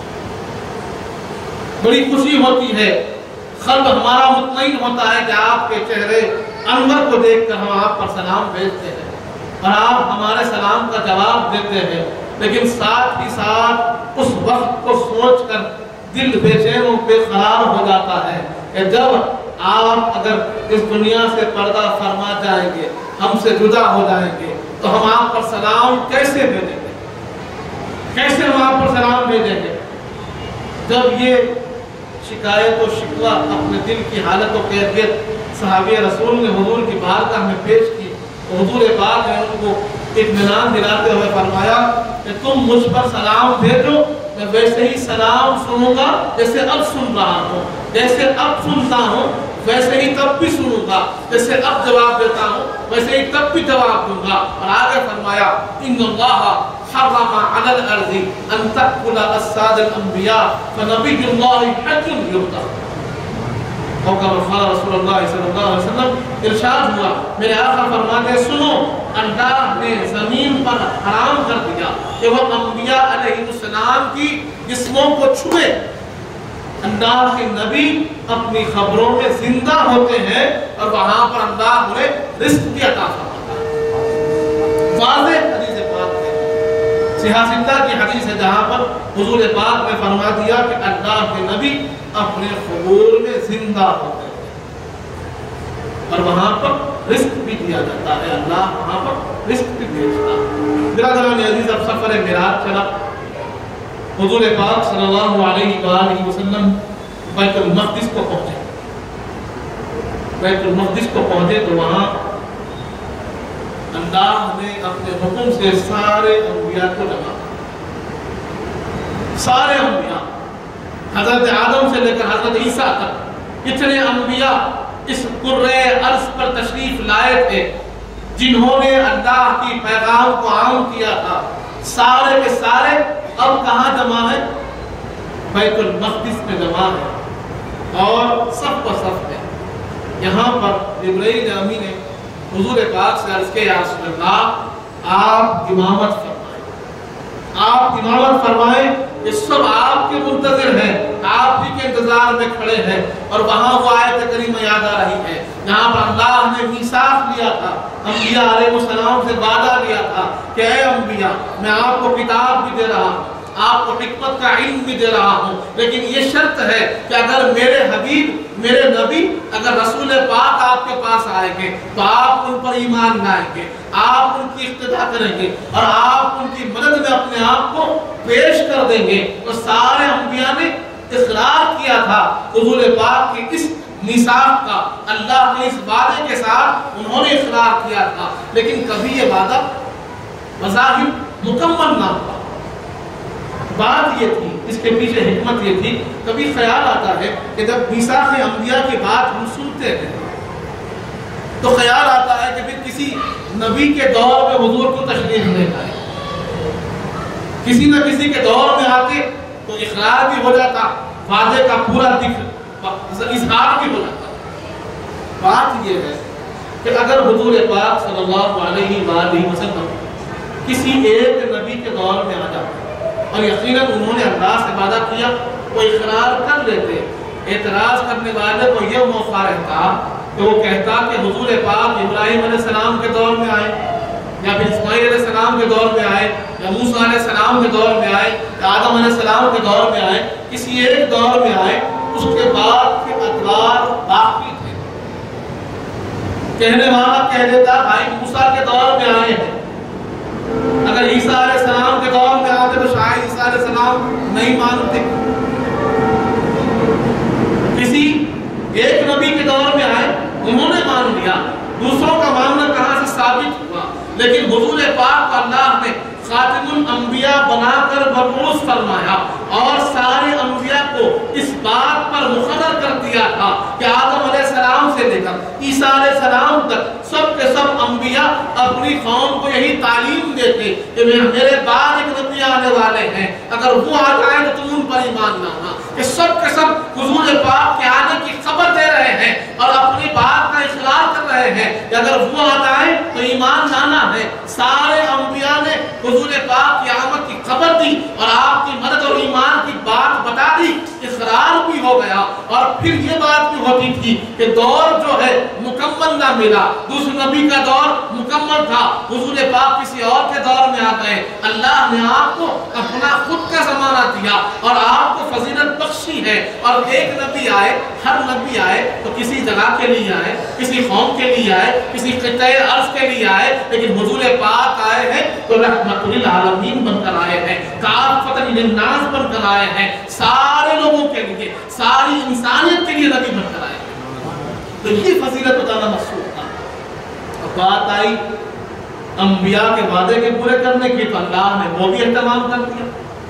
بڑی خوشی ہوتی ہے، قلب ہمارا مطمئن ہوتا ہے کہ آپ کے چہرے انور کو دیکھ کر ہم آپ پر سلام بھیجتے ہیں اور آپ ہمارے سلام کا جواب دیتے ہیں، لیکن ساتھ ہی ساتھ اس وقت کو سوچ کر دل بے چین و بے قرار ہو جاتا ہے کہ جب آپ اگر اس دنیا سے پردہ فرما جائیں گے، ہم سے جدا ہو جائیں گے، تو ہم آپ پر سلام کیسے بھیجیں گے، کیسے ہم آپ پر سلام بھیجیں گے؟ جب یہ شکایت و شکوہ اپنے دل کی حالت و کیفیت صحابی رسول نے حضور کی بارگاہ میں پیش کی، تو حضور پاک نے ان کو اطمینان دلاتے ہوئے فرمایا کہ تم مجھ پر سلام بھیجو، میں ویسے ہی سلام سنوں گا جیسے اب سن رہا ہوں، جیسے اب سنتا ہوں ویسے ہی تب بھی سنوں گا، جیسے اب جواب دیتا ہوں ویسے ہی تب بھی جواب دوں گا۔ اور آگے فرمایا، ان اللہ حرم علی الارض ان تأکل اجساد الانبیاء فنبی اللہ حج یرضى۔ اور کما رسول اللہ صلی اللہ علیہ وسلم ارشاد ہوا، میرے آقا فرماتے ہیں، سنو، اللہ نے زمین پر حرام کر دیا کہ وہ انبیاء علیہ السلام کی جسموں کو چھوئے۔ اللہ کے نبی اپنی خبروں میں زندہ ہوتے ہیں اور وہاں پر اللہ انہیں رزق بھی عطا فرماتا ہے۔ واضح حدیث پاک ہے، صحیح ستہ کی حدیث ہے، جہاں پر حضور پاک نے فرما دیا کہ اللہ کے نبی اپنے قبور میں زندہ ہوتے ہیں اور وہاں پر رزق بھی دیا جاتا ہے، اللہ وہاں پر رزق بھی بھیجتا ہے۔ برادران عزیز، اب سفر معراج چلا، حضور پاک صلی اللہ علیہ وآلہ وسلم بیت المقدس کو پہنچے۔ بیت المقدس کو پہنچے تو وہاں اللہ نے اپنے حکم سے سارے انبیاء کو جمع کیا، سارے انبیاء، حضرت آدم سے لے کر حضرت عیسیٰ تک اتنے انبیاء اس کرۂ ارض پر تشریف لائے تھے جنہوں نے اللہ کی پیغام کو عام کیا تھا، سارے کے سارے اب کہاں جمع ہے؟ بیت المقدس میں جمع ہے اور سب کو سب ہے۔ یہاں پر جبرائیل امین نے حضور پاک سے عرض کیا، یا رسول اللہ، آپ امامت فرمائیں، آپ امامت فرمائیں، یہ سب آپ کے منتظر ہیں، آپ ہی کے انتظار میں کھڑے ہیں۔ اور وہاں وہ آیت کریمہ یاد آ رہی ہے جہاں پر اللہ نے میثاق لیا تھا، انبیاء علیہ السلام سے وعدہ لیا تھا کہ اے انبیاء، میں آپ کو کتاب بھی دے رہا ہوں، آپ کو حکمت کا علم بھی دے رہا ہوں، لیکن یہ شرط ہے کہ اگر میرے حبیب، میرے نبی، اگر رسول پاک آپ کے پاس آئیں گے تو آپ ان پر ایمان لائیں گے، آپ ان کی اقتداء کریں گے اور آپ ان کی مدد میں اپنے آپ کو پیش کر دیں گے۔ تو سارے انبیاء نے اقرار کیا تھا حضور پاک کی اس میثاق کا، اللہ کے اس وعدے کے ساتھ انہوں نے اقرار کیا تھا، لیکن کبھی یہ وعدہ بظاہر مکمل نہ ہوا۔ بات یہ تھی، اس کے پیچھے حکمت یہ تھی، کبھی خیال آتا ہے کہ جب میثاق انبیاء کی بات ہم سنتے ہیں تو خیال آتا ہے کہ پھر کسی نبی کے دور میں حضور کو تشریف لے آئے، کسی نہ کسی کے دور میں آتے تو اقرار بھی ہو جاتا، وعدے کا پورا ذکر اظہار بھی ہو جاتا۔ بات یہ ہے کہ اگر حضور پاک صلی اللہ علیہ وآلہ وسلم کسی ایک نبی کے دور میں آ جاتے اور یقیناً انہوں نے اللہ سے وعدہ کیا وہ اقرار کر لیتے، اعتراض کرنے والے کو یہ موقع رہتا کہ وہ کہتا کہ حضور پاک ابراہیم علیہ السلام کے دور میں آئے یا پھر اسماعیل علیہ السلام کے دور میں آئے یا موسیٰ علیہ السلام کے دور میں آئے یا آدم علیہ السلام کے دور میں آئے، کسی ایک دور میں آئے، اس کے بعد کے ادوار باقی تھے۔ کہنے والا کہہ دیتا بھائی موسیٰ کے دور میں آئے ہیں، اگر عیسیٰ علیہ السلام کے دور میں آتے تو شاید عیسیٰ علیہ السلام نہیں مانتے۔ کسی ایک نبی کے دور میں آئے، انہوں نے مان لیا، دوسروں کا ماننا کہاں سے ثابت ہوا؟ لیکن حضور پاک کو اللہ نے خاتم الانبیاء بنا کر مبعوث فرمایا اور سارے انبیاء کو اس بات پر مقرر کر دیا تھا کہ آدم علیہ السلام سے لے کر عیسیٰ علیہ السلام تک سب کے سب انبیاء اپنی قوم کو یہی تعلیم دیتے کہ میرے بعد ایک نبی آنے والے ہیں، اگر وہ آ جائیں تو تم ان پر ایمان لانا۔ کہ سب کے سب حضور پاک کے آنے کی خبر دے رہے ہیں اور اپنی بات کا اقرار کر رہے ہیں کہ اگر وہ آ جائیں تو ایمان لانا ہے۔ سارے انبیاء نے حضور پاک کی آمد کی خبر دی اور آپ کی مدد اور ایمان کی بات بتا دی، اقرار بھی ہو گیا۔ اور پھر یہ بات بھی ہوتی تھی کہ دور جو ہے مکمل نہ ملا، دوسرے نبی کا دور مکمل تھا، حضور پاک کسی اور کے دور میں آ گئے، اللہ نے آپ کو اپنا خود کا زمانہ دیا اور آپ کو فضیلت بخشی ہے۔ اور ایک نبی آئے، ہر نبی آئے تو کسی جگہ کے لیے آئے، کسی قوم کے لیے آئے، کسی خطۂ ارض کے لیے آئے، لیکن حضور پاک آئے ہیں تو رحمت للعالمین بن کر آئے ہیں، کافۃ للناس بن کر آئے ہیں، سارے لوگوں کے لیے، ساری انسانیت کے لیے نبی بن کر آئے ہیں۔ تو یہ فضیلت بتانا مقصود تھا۔ اب بات آئی انبیاء کے وعدے کے پورے کرنے کی تو اللہ نے وہ بھی اہتمام کر دیا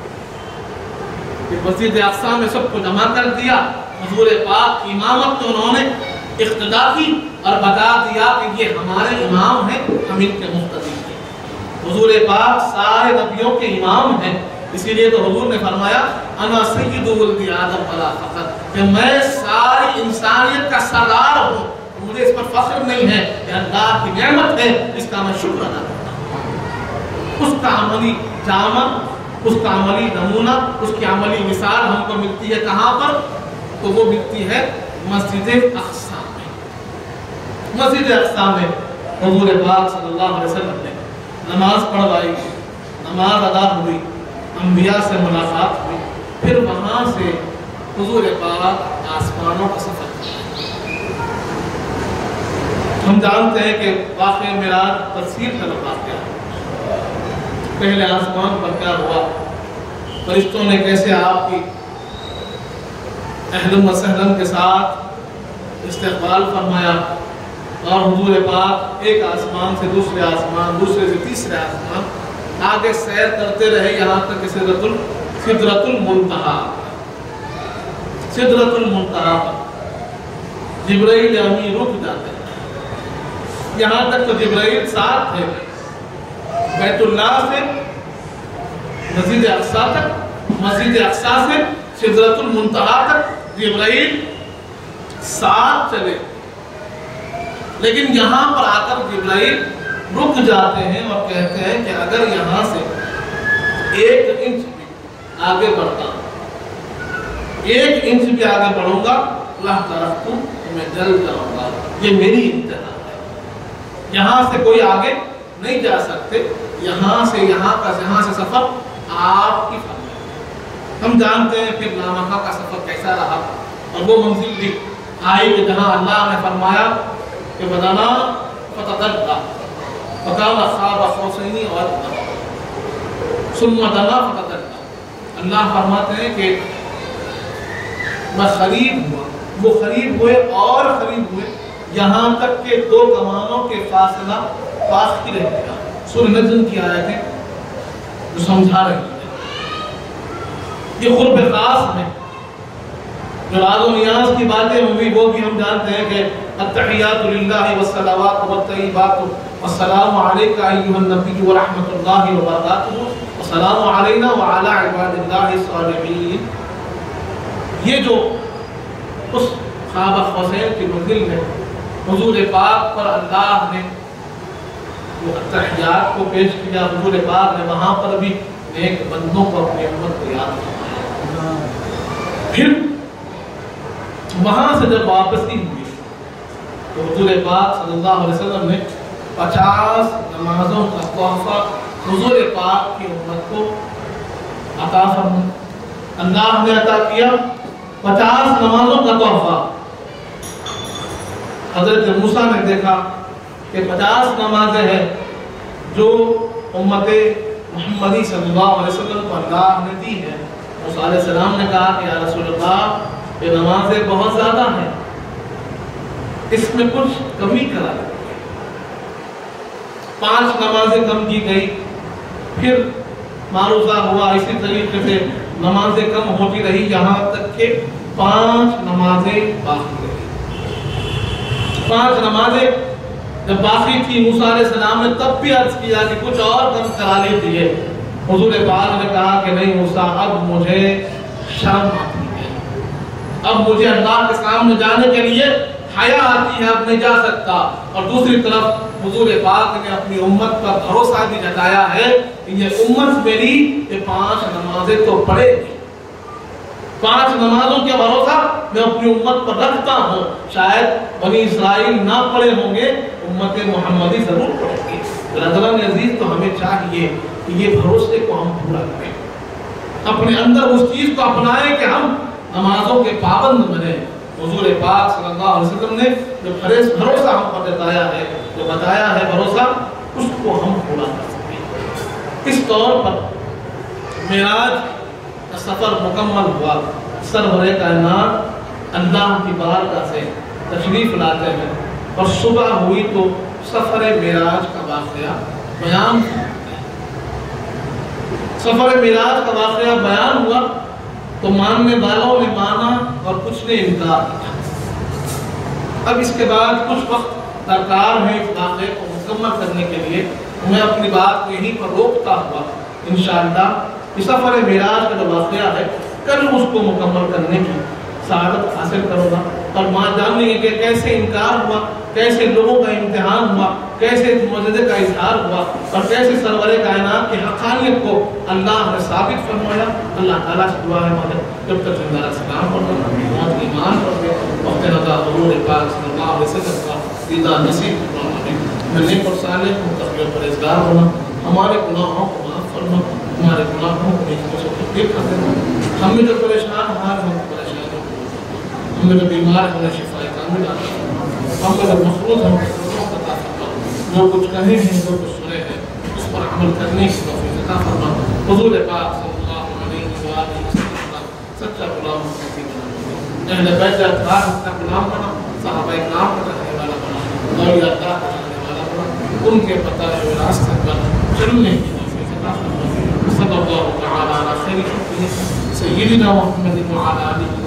کہ مسجد اقصی میں سب کو جمع کر دیا، حضور پاک کی امامت تو انہوں نے اقتدا کی اور بتا دیا کہ یہ ہمارے امام ہیں، ہم ان کے مقتدی ہیں۔ حضور پاک سارے نبیوں کے امام ہیں، اسی لیے تو حضور نے فرمایا انا سید ولد آدم ولا فخر، کہ میں ساری انسانیت کا سردار ہوں، مجھے اس پر فخر نہیں ہے، کہ اللہ کی نعمت ہے، اس کا میں شکر ادا کرتا ہوں۔ اس کا عملی جامع، اس کا عملی نمونہ، اس کی عملی مثال ہم کو ملتی ہے کہاں پر؟ تو وہ ملتی ہے مسجد اقصی میں۔ مسجد اقصی میں حضور پاک صلی اللہ علیہ وسلم نے نماز پڑھوائی، نماز ادا ہوئی، انبیاء سے ملاقات ہوئی، پھر وہاں سے حضور پاک آسمانوں کا سفر کیا۔ ہم جانتے ہیں کہ واقعہ معراج تفسیر کا واقعہ ہے۔ پہلے آسمان پر کیا ہوا، فرشتوں نے کیسے آپ کی اہلاً و سہلاً کے ساتھ استقبال فرمایا، اور حضور پاک ایک آسمان سے دوسرے آسمان، دوسرے سے تیسرے آسمان آگے سیر کرتے رہے، یہاں تک کہ سدرۃ سدرۃ المنتہا سدرۃ المنتہا جبرائیل امین رک جاتے ہیں، یہاں تک تو جبرائیل ساتھ تھے، بیت اللہ سے مسجد اقصی تک، مسجد اقصی سے سدرۃ المنتہا تک جبرائیل ساتھ چلے، لیکن یہاں پر آ کر جبرائیل رک جاتے ہیں اور کہتے ہیں کہ اگر یہاں سے ایک انچ بھی آگے بڑھتا ہوں، ایک انچ بھی آگے بڑھوں گا اللہ کا رفتوں تو میں جل جاؤں گا، یہ میری انتہا ہے، یہاں سے کوئی آگے نہیں جا سکتے، یہاں سے یہاں کا یہاں سے سفر آپ کی فرمان۔ ہم جانتے ہیں پھر لامکہ کا سفر کیسا رہا، اور وہ منزل بھی آئی کہ جہاں اللہ نے فرمایا کہ بدنا فتدلا فکان قاب قوسین او ادنی ثم دنا فتدلا۔ اللہ فرماتے ہیں کہ میں قریب ہوا، وہ قریب ہوئے اور قریب ہوئے، یہاں تک کہ دو کمانوں کے فاصلہ باقی رہ گیا۔ سورہ نجم کی آیتیں جو سمجھا رہی ہیں یہ قرب خاص میں جو راز و نیاز کی باتیں ہوئی، وہ بھی ہم جانتے ہیں کہ التحیات للہ والصلوات والطیبات والسلام علیک ایھا النبی ورحمۃ اللہ وبرکاتہ والسلام علینا وعلی عباد اللہ الصالحین۔ یہ جو اس قاب قوسین کی منزل ہے، حضور پاک پر اللہ نے وہ تحیات کو پیش کیا، حضور پاک نے وہاں پر بھی نیک بندوں کو اپنی امت کو یاد کیا۔ پھر وہاں سے جب واپسی ہوئی تو حضور پاک صلی اللہ علیہ وسلم نے پچاس نمازوں کا تحفہ حضور پاک کی امت کو عطا فرمایا۔ اللہ نے عطا کیا پچاس نمازوں کا تحفہ۔ حضرت موسیٰ نے دیکھا کہ پچاس نمازیں ہیں جو امت محمدی صلی اللہ علیہ وسلم کو اللہ نے دی ہے۔ موسیٰ علیہ السلام نے کہا کہ یا رسول اللہ یہ نمازیں بہت زیادہ ہیں، اس میں کچھ کمی کرا دیں۔ پانچ نمازیں کم کی گئی، پھر معروضہ ہوا، اسی طریقے سے نمازیں کم ہوتی رہی یہاں تک کہ پانچ نمازیں باقی رہی۔ پانچ نمازیں جب باقی تھی موسیٰ علیہ السلام نے تب بھی عرض کیا کہ کچھ اور کم کرا لیجیے۔ حضور پاک نے کہا کہ نہیں موسیٰ، اب مجھے شرم آتی ہے، اب مجھے اللہ کے سامنے جانے کے لیے حیا آتی ہے، اب نہیں جا سکتا۔ اور دوسری طرف حضور پاک نے اپنی امت پر بھروسہ بھی جتایا ہے کہ یہ امت میری یہ پانچ نمازیں تو پڑھے گی، پانچ نمازوں کے بھروسہ میں اپنی امت پر رکھتا ہوں۔ شاید بنی اسرائیل نہ پڑھے ہوں گے، امت محمدی ضرور پڑھے گی۔ برادران عزیز، تو ہمیں چاہیے کہ یہ بھروسے کو ہم پورا کریں، اپنے اندر اس چیز کو اپنائیں کہ ہم نمازوں کے پابند بنیں۔ حضور پاک صلی اللہ علیہ وسلم نے جو بھروسہ ہم پر جتایا ہے، جو بتایا ہے بھروسہ، اس کو ہم پورا کر سکیں۔ اس طور پر معراج کا سفر مکمل ہوا، سرور کائنات اللہ کی بارگاہ سے تشریف لاتے ہیں اور صبح ہوئی تو سفر معراج کا واقعہ بیان ہوا۔ سفر معراج کا واقعہ بیان ہوا تو ماننے والوں نے مانا اور کچھ نے انکار کیا۔ اب اس کے بعد کچھ وقت درکار ہے اس واقعے کو مکمل کرنے کے لیے، میں اپنی بات یہیں پر روکتا ہوا انشاءاللہ اس سفر معراج کا جو واقعہ ہے کل اس کو مکمل کرنے کی سعادت حاصل کروں گا، اور ماں جانیں گے کہ کیسے انکار ہوا، کیسے لوگوں کا امتحان ہوا، کیسے معجزے کا اظہار ہوا، اور کیسے سرور کائنات کی حقانیت کو اللہ نے ثابت فرمایا۔ اللہ تعالیٰ سے دعا ہے مدد جب تک زندہ سلام پڑھنا، موت ایمان پڑھتے وقت نظر حضور پاک صلی اللہ علیہ وسلم کا دیدہ نصیب فرمانے، ملنے پر صالح متقی و پرہیزگار ہونا، ہمارے گناہوں کو معاف فرما، ہمارے گناہوں کو نیکیوں سے تبدیل کر دینا، ہم میں جو پریشان ہمارے ہم پریشان ہو، ہم میں جو بیمار ہمیں شفا کامل عطا فرما، ہم میں جو مخلوط ہم عطا فرما، جو کچھ کہے ہیں جو کچھ سنے ہیں اس پر عمل کرنے کی توفیق عطا فرما۔ حضور پاک صلی اللہ علیہ وسلم سچا غلام بنا، اہل بیت اطہار کا غلام بنا، صحابہ کرام کا رہنے والا بنا، اولیاء اللہ کا رہنے والا بنا، ان کے بتائے ہوئے راستے پر چلنے کی توفیق عطا فرما۔ صلی اللہ تعالی علی خیر خلقہ سیدنا محمد وعلی آلہ